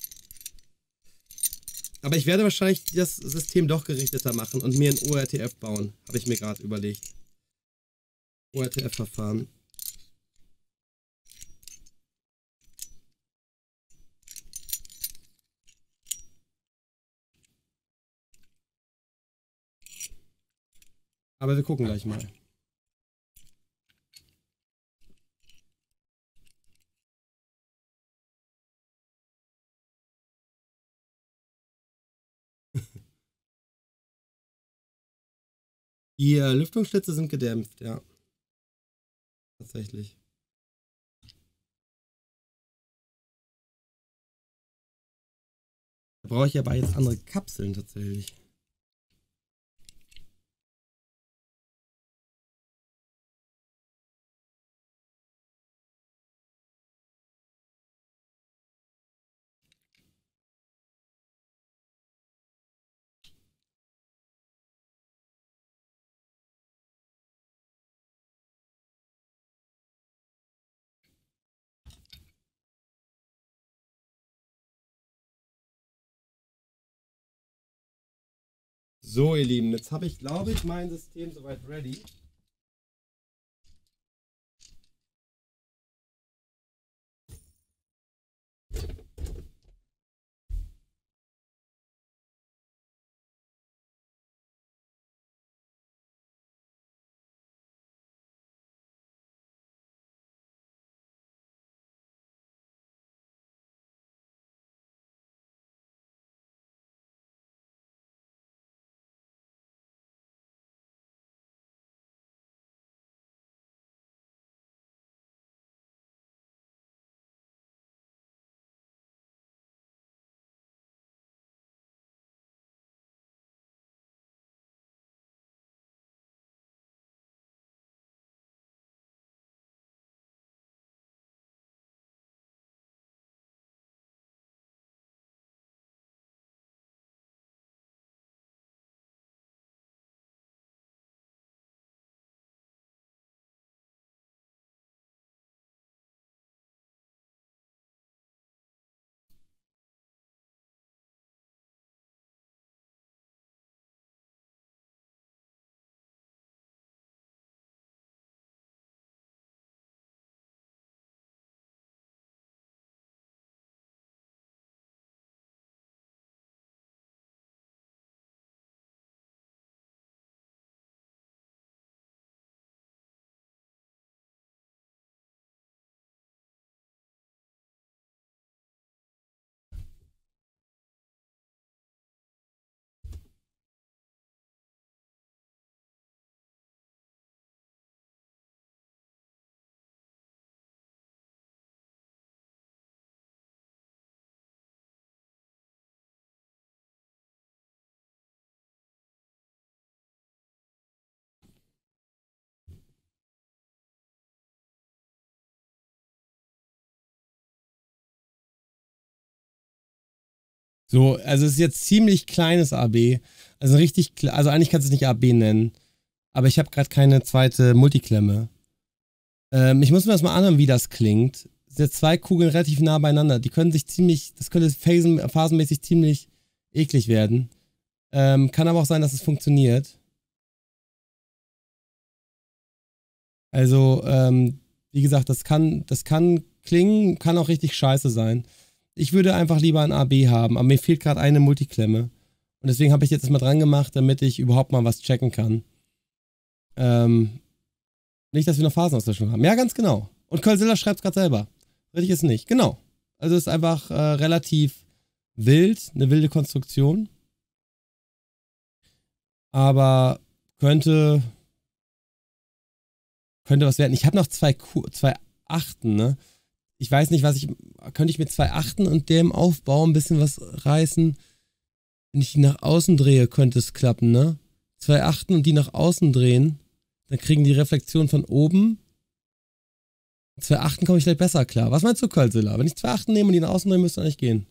Aber ich werde wahrscheinlich das System doch gerichteter machen und mir ein O R T F bauen. Habe ich mir gerade überlegt. O R T F-Verfahren. Aber wir gucken gleich mal. Die äh, Lüftungsschlitze sind gedämpft, ja. Tatsächlich. Da brauche ich aber jetzt andere Kapseln tatsächlich. So, ihr Lieben, jetzt habe ich, glaube ich, mein System soweit ready. So, also es ist jetzt ziemlich kleines A B. Also richtig, kle- also eigentlich kannst du es nicht A B nennen. Aber ich habe gerade keine zweite Multiklemme. Ähm, ich muss mir das mal anhören, wie das klingt. Es sind jetzt zwei Kugeln relativ nah beieinander. Die können sich ziemlich, das könnte phasen, phasenmäßig ziemlich eklig werden. Ähm, kann aber auch sein, dass es funktioniert. Also, ähm, wie gesagt, das kann, das kann klingen, kann auch richtig scheiße sein. Ich würde einfach lieber ein A B haben, aber mir fehlt gerade eine Multiklemme. Und deswegen habe ich jetzt das mal dran gemacht, damit ich überhaupt mal was checken kann. Ähm, nicht, dass wir noch Phasenauslöschung haben. Ja, ganz genau. Und Colzilla schreibt es gerade selber. Richtig ist nicht. Genau. Also es ist einfach äh, relativ wild, eine wilde Konstruktion. Aber könnte könnte was werden. Ich habe noch zwei, Ku zwei Achten, ne? Ich weiß nicht, was ich... Könnte ich mit zwei Achten und dem Aufbau ein bisschen was reißen? Wenn ich die nach außen drehe, könnte es klappen, ne? Zwei Achten und die nach außen drehen, dann kriegen die Reflexion von oben. Zwei Achten komme ich gleich besser klar. Was meinst du, Colzilla? Wenn ich zwei Achten nehme und die nach außen drehen, müsste eigentlich gehen.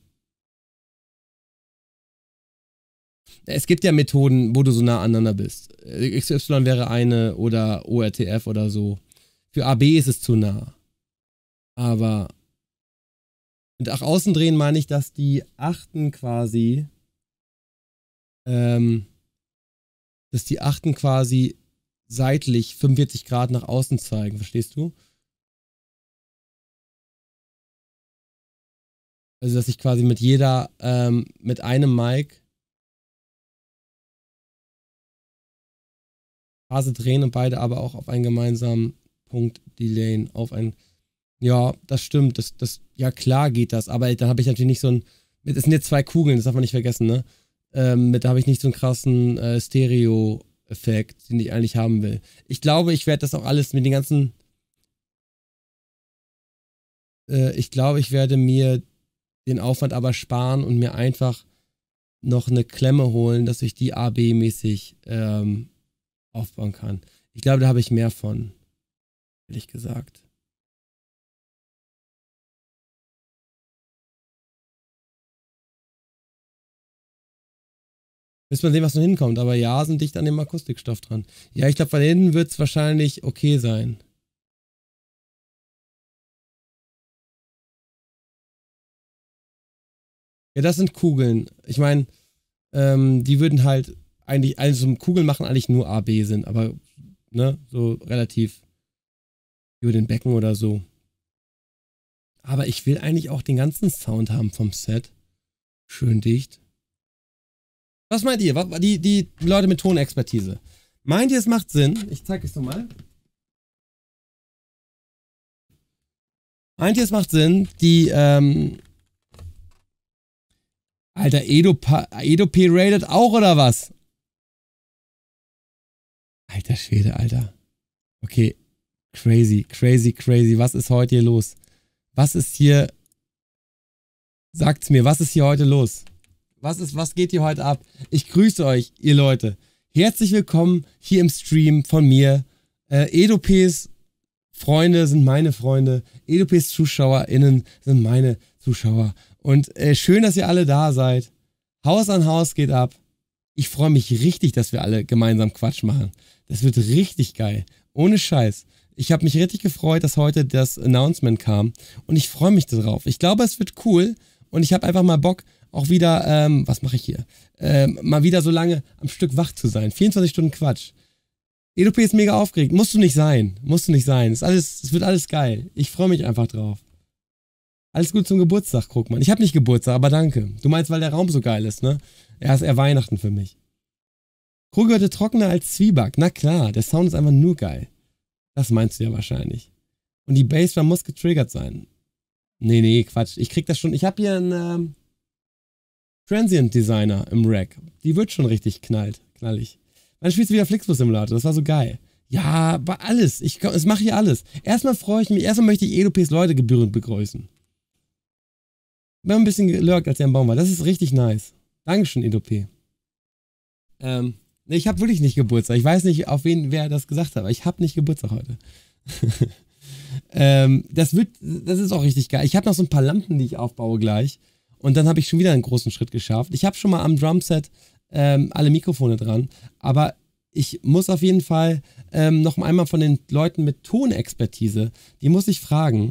Es gibt ja Methoden, wo du so nah aneinander bist. X Y wäre eine oder O R T F oder so. Für A B ist es zu nah. Aber mit nach außen drehen meine ich, dass die Achten quasi, ähm, dass die Achten quasi seitlich fünfundvierzig Grad nach außen zeigen. Verstehst du? Also, dass ich quasi mit jeder, ähm, mit einem Mic Phase drehen und beide aber auch auf einen gemeinsamen Punkt delayen, auf ein, ja, das stimmt, das, das, ja klar geht das, aber dann habe ich natürlich nicht so ein, es sind jetzt zwei Kugeln, das darf man nicht vergessen, ne, ähm, mit, da habe ich nicht so einen krassen äh, Stereo-Effekt, den ich eigentlich haben will. Ich glaube, ich werde das auch alles mit den ganzen, äh, ich glaube, ich werde mir den Aufwand aber sparen und mir einfach noch eine Klemme holen, dass ich die A B-mäßig ähm, aufbauen kann. Ich glaube, da habe ich mehr von, ehrlich gesagt. Müssen wir sehen, was noch hinkommt. Aber ja, sind dicht an dem Akustikstoff dran. Ja, ich glaube, von innen wird es wahrscheinlich okay sein. Ja, das sind Kugeln. Ich meine, ähm, die würden halt eigentlich, also Kugeln machen eigentlich nur A B Sinn, aber ne, so relativ über den Becken oder so. Aber ich will eigentlich auch den ganzen Sound haben vom Set. Schön dicht. Was meint ihr? Die, die Leute mit Tonexpertise. Meint ihr, es macht Sinn? Ich zeige es nochmal. Meint ihr, es macht Sinn, die, ähm... Alter, Edo P rated auch, oder was? Alter Schwede, Alter. Okay. Crazy, crazy, crazy. Was ist heute hier los? Was ist hier... Sagt's mir, was ist hier heute los? Was ist, was geht hier heute ab? Ich grüße euch, ihr Leute. Herzlich willkommen hier im Stream von mir. Äh, EdoPs Freunde sind meine Freunde. EdoPs ZuschauerInnen sind meine Zuschauer. Und äh, schön, dass ihr alle da seid. Haus an Haus geht ab. Ich freue mich richtig, dass wir alle gemeinsam Quatsch machen. Das wird richtig geil. Ohne Scheiß. Ich habe mich richtig gefreut, dass heute das Announcement kam. Und ich freue mich darauf. Ich glaube, es wird cool. Und ich habe einfach mal Bock, auch wieder, ähm, was mache ich hier? Ähm, mal wieder so lange am Stück wach zu sein. vierundzwanzig Stunden Quatsch. EdoP ist mega aufgeregt. Musst du nicht sein. Musst du nicht sein. Es, alles, es wird alles geil. Ich freue mich einfach drauf. Alles gut zum Geburtstag, Krugmann. Ich habe nicht Geburtstag, aber danke. Du meinst, weil der Raum so geil ist, ne? Ja, ist eher Weihnachten für mich. Krug heute trockener als Zwieback. Na klar, der Sound ist einfach nur geil. Das meinst du ja wahrscheinlich. Und die Bassdrum muss getriggert sein. Nee, nee, Quatsch. Ich krieg das schon. Ich habe hier einen ähm, Transient Designer im Rack. Die wird schon richtig knallt, knallig. Dann spielst du wieder Flixbus Simulator. Das war so geil. Ja, aber alles. Ich, ich mache hier alles. Erstmal freue ich mich. Erstmal möchte ich EdoPs Leute gebührend begrüßen. Wir haben ein bisschen gelurkt, als er im Baum war. Das ist richtig nice. Dankeschön, EdoP. Ähm, nee, ich habe wirklich nicht Geburtstag. Ich weiß nicht, auf wen wer das gesagt hat, aber ich habe nicht Geburtstag heute. ähm, das wird, das ist auch richtig geil. Ich habe noch so ein paar Lampen, die ich aufbaue gleich. Und dann habe ich schon wieder einen großen Schritt geschafft. Ich habe schon mal am Drumset ähm, alle Mikrofone dran, aber ich muss auf jeden Fall ähm, noch einmal von den Leuten mit Tonexpertise, die muss ich fragen.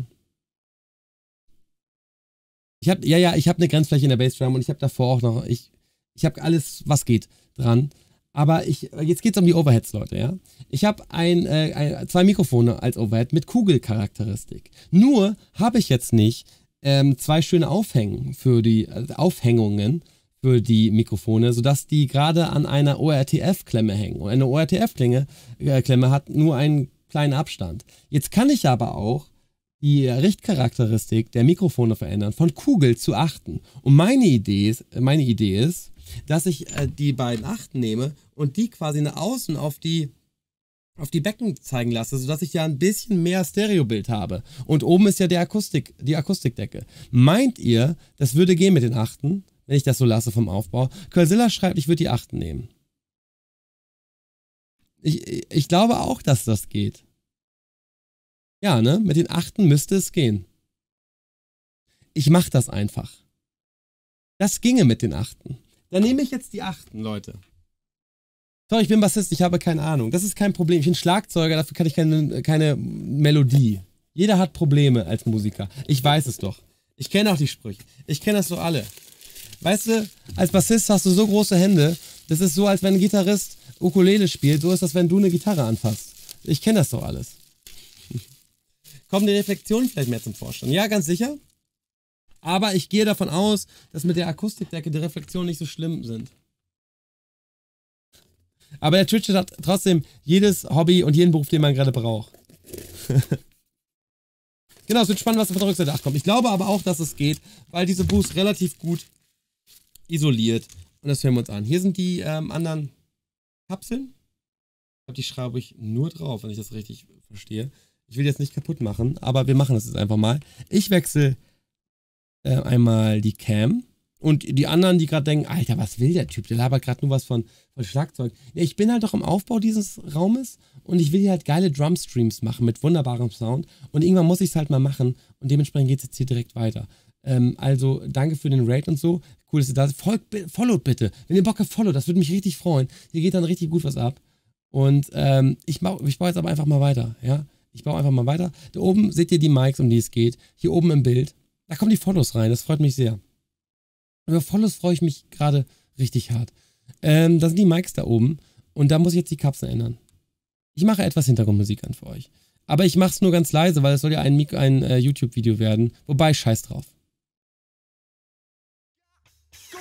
Ich habe, ja, ja, ich habe eine Grenzfläche in der Bassdrum und ich habe davor auch noch, ich, ich habe alles, was geht, dran. Aber ich, jetzt geht es um die Overheads, Leute, ja. Ich habe ein, äh, ein, zwei Mikrofone als Overhead mit Kugelcharakteristik. Nur habe ich jetzt nicht ähm, zwei schöne Aufhängen für die, also Aufhängungen für die Mikrofone, sodass die gerade an einer O R T F-Klemme hängen. Und eine O R T F-Klemme äh, Klemme hat nur einen kleinen Abstand. Jetzt kann ich aber auch die Richtcharakteristik der Mikrofone verändern, von Kugel zu Achten. Und meine Idee ist, meine Idee ist, dass ich äh, die beiden Achten nehme und die quasi nach außen auf die, auf die Becken zeigen lasse, sodass ich ja ein bisschen mehr Stereobild habe. Und oben ist ja der Akustik, die Akustikdecke. Meint ihr, das würde gehen mit den Achten, wenn ich das so lasse vom Aufbau? Curlzilla schreibt, ich würde die Achten nehmen. Ich, ich glaube auch, dass das geht. Ja, ne? Mit den Achten müsste es gehen. Ich mache das einfach. Das ginge mit den Achten. Dann nehme ich jetzt die Achten, Leute. Sorry, ich bin Bassist, ich habe keine Ahnung. Das ist kein Problem. Ich bin Schlagzeuger, dafür kann ich keine, keine Melodie. Jeder hat Probleme als Musiker. Ich weiß es doch. Ich kenne auch die Sprüche. Ich kenne das so alle. Weißt du, als Bassist hast du so große Hände, das ist so, als wenn ein Gitarrist Ukulele spielt. So ist das, wenn du eine Gitarre anfasst. Ich kenne das doch alles. Kommen die Reflexionen vielleicht mehr zum Vorschein? Ja, ganz sicher. Aber ich gehe davon aus, dass mit der Akustikdecke die Reflexionen nicht so schlimm sind. Aber der Twitch hat trotzdem jedes Hobby und jeden Beruf, den man gerade braucht. Genau, es wird spannend, was von der Rückseite acht kommt. Ich glaube aber auch, dass es geht, weil diese Boost relativ gut isoliert. Und das hören wir uns an. Hier sind die ähm, anderen Kapseln. Ich glaube, die schraube ich nur drauf, wenn ich das richtig verstehe. Ich will jetzt nicht kaputt machen, aber wir machen das jetzt einfach mal. Ich wechsle äh, einmal die Cam. Und die anderen, die gerade denken, Alter, was will der Typ? Der labert gerade nur was von, von Schlagzeug. Ja, ich bin halt doch im Aufbau dieses Raumes und ich will hier halt geile Drumstreams machen mit wunderbarem Sound. Und irgendwann muss ich es halt mal machen und dementsprechend geht es jetzt hier direkt weiter. Ähm, also, danke für den Raid und so. Cool, dass ihr da seid. Folgt, followt bitte. Wenn ihr Bock habt, followt. Das würde mich richtig freuen. Hier geht dann richtig gut was ab. Und ähm, ich, ich baue jetzt aber einfach mal weiter, ja. Ich baue einfach mal weiter. Da oben seht ihr die Mics, um die es geht. Hier oben im Bild. Da kommen die Follows rein. Das freut mich sehr. Über Follows freue ich mich gerade richtig hart. Ähm, da sind die Mics da oben. Und da muss ich jetzt die Kapsel ändern. Ich mache etwas Hintergrundmusik an für euch. Aber ich mache es nur ganz leise, weil es soll ja ein, ein äh, YouTube-Video werden. Wobei, scheiß drauf.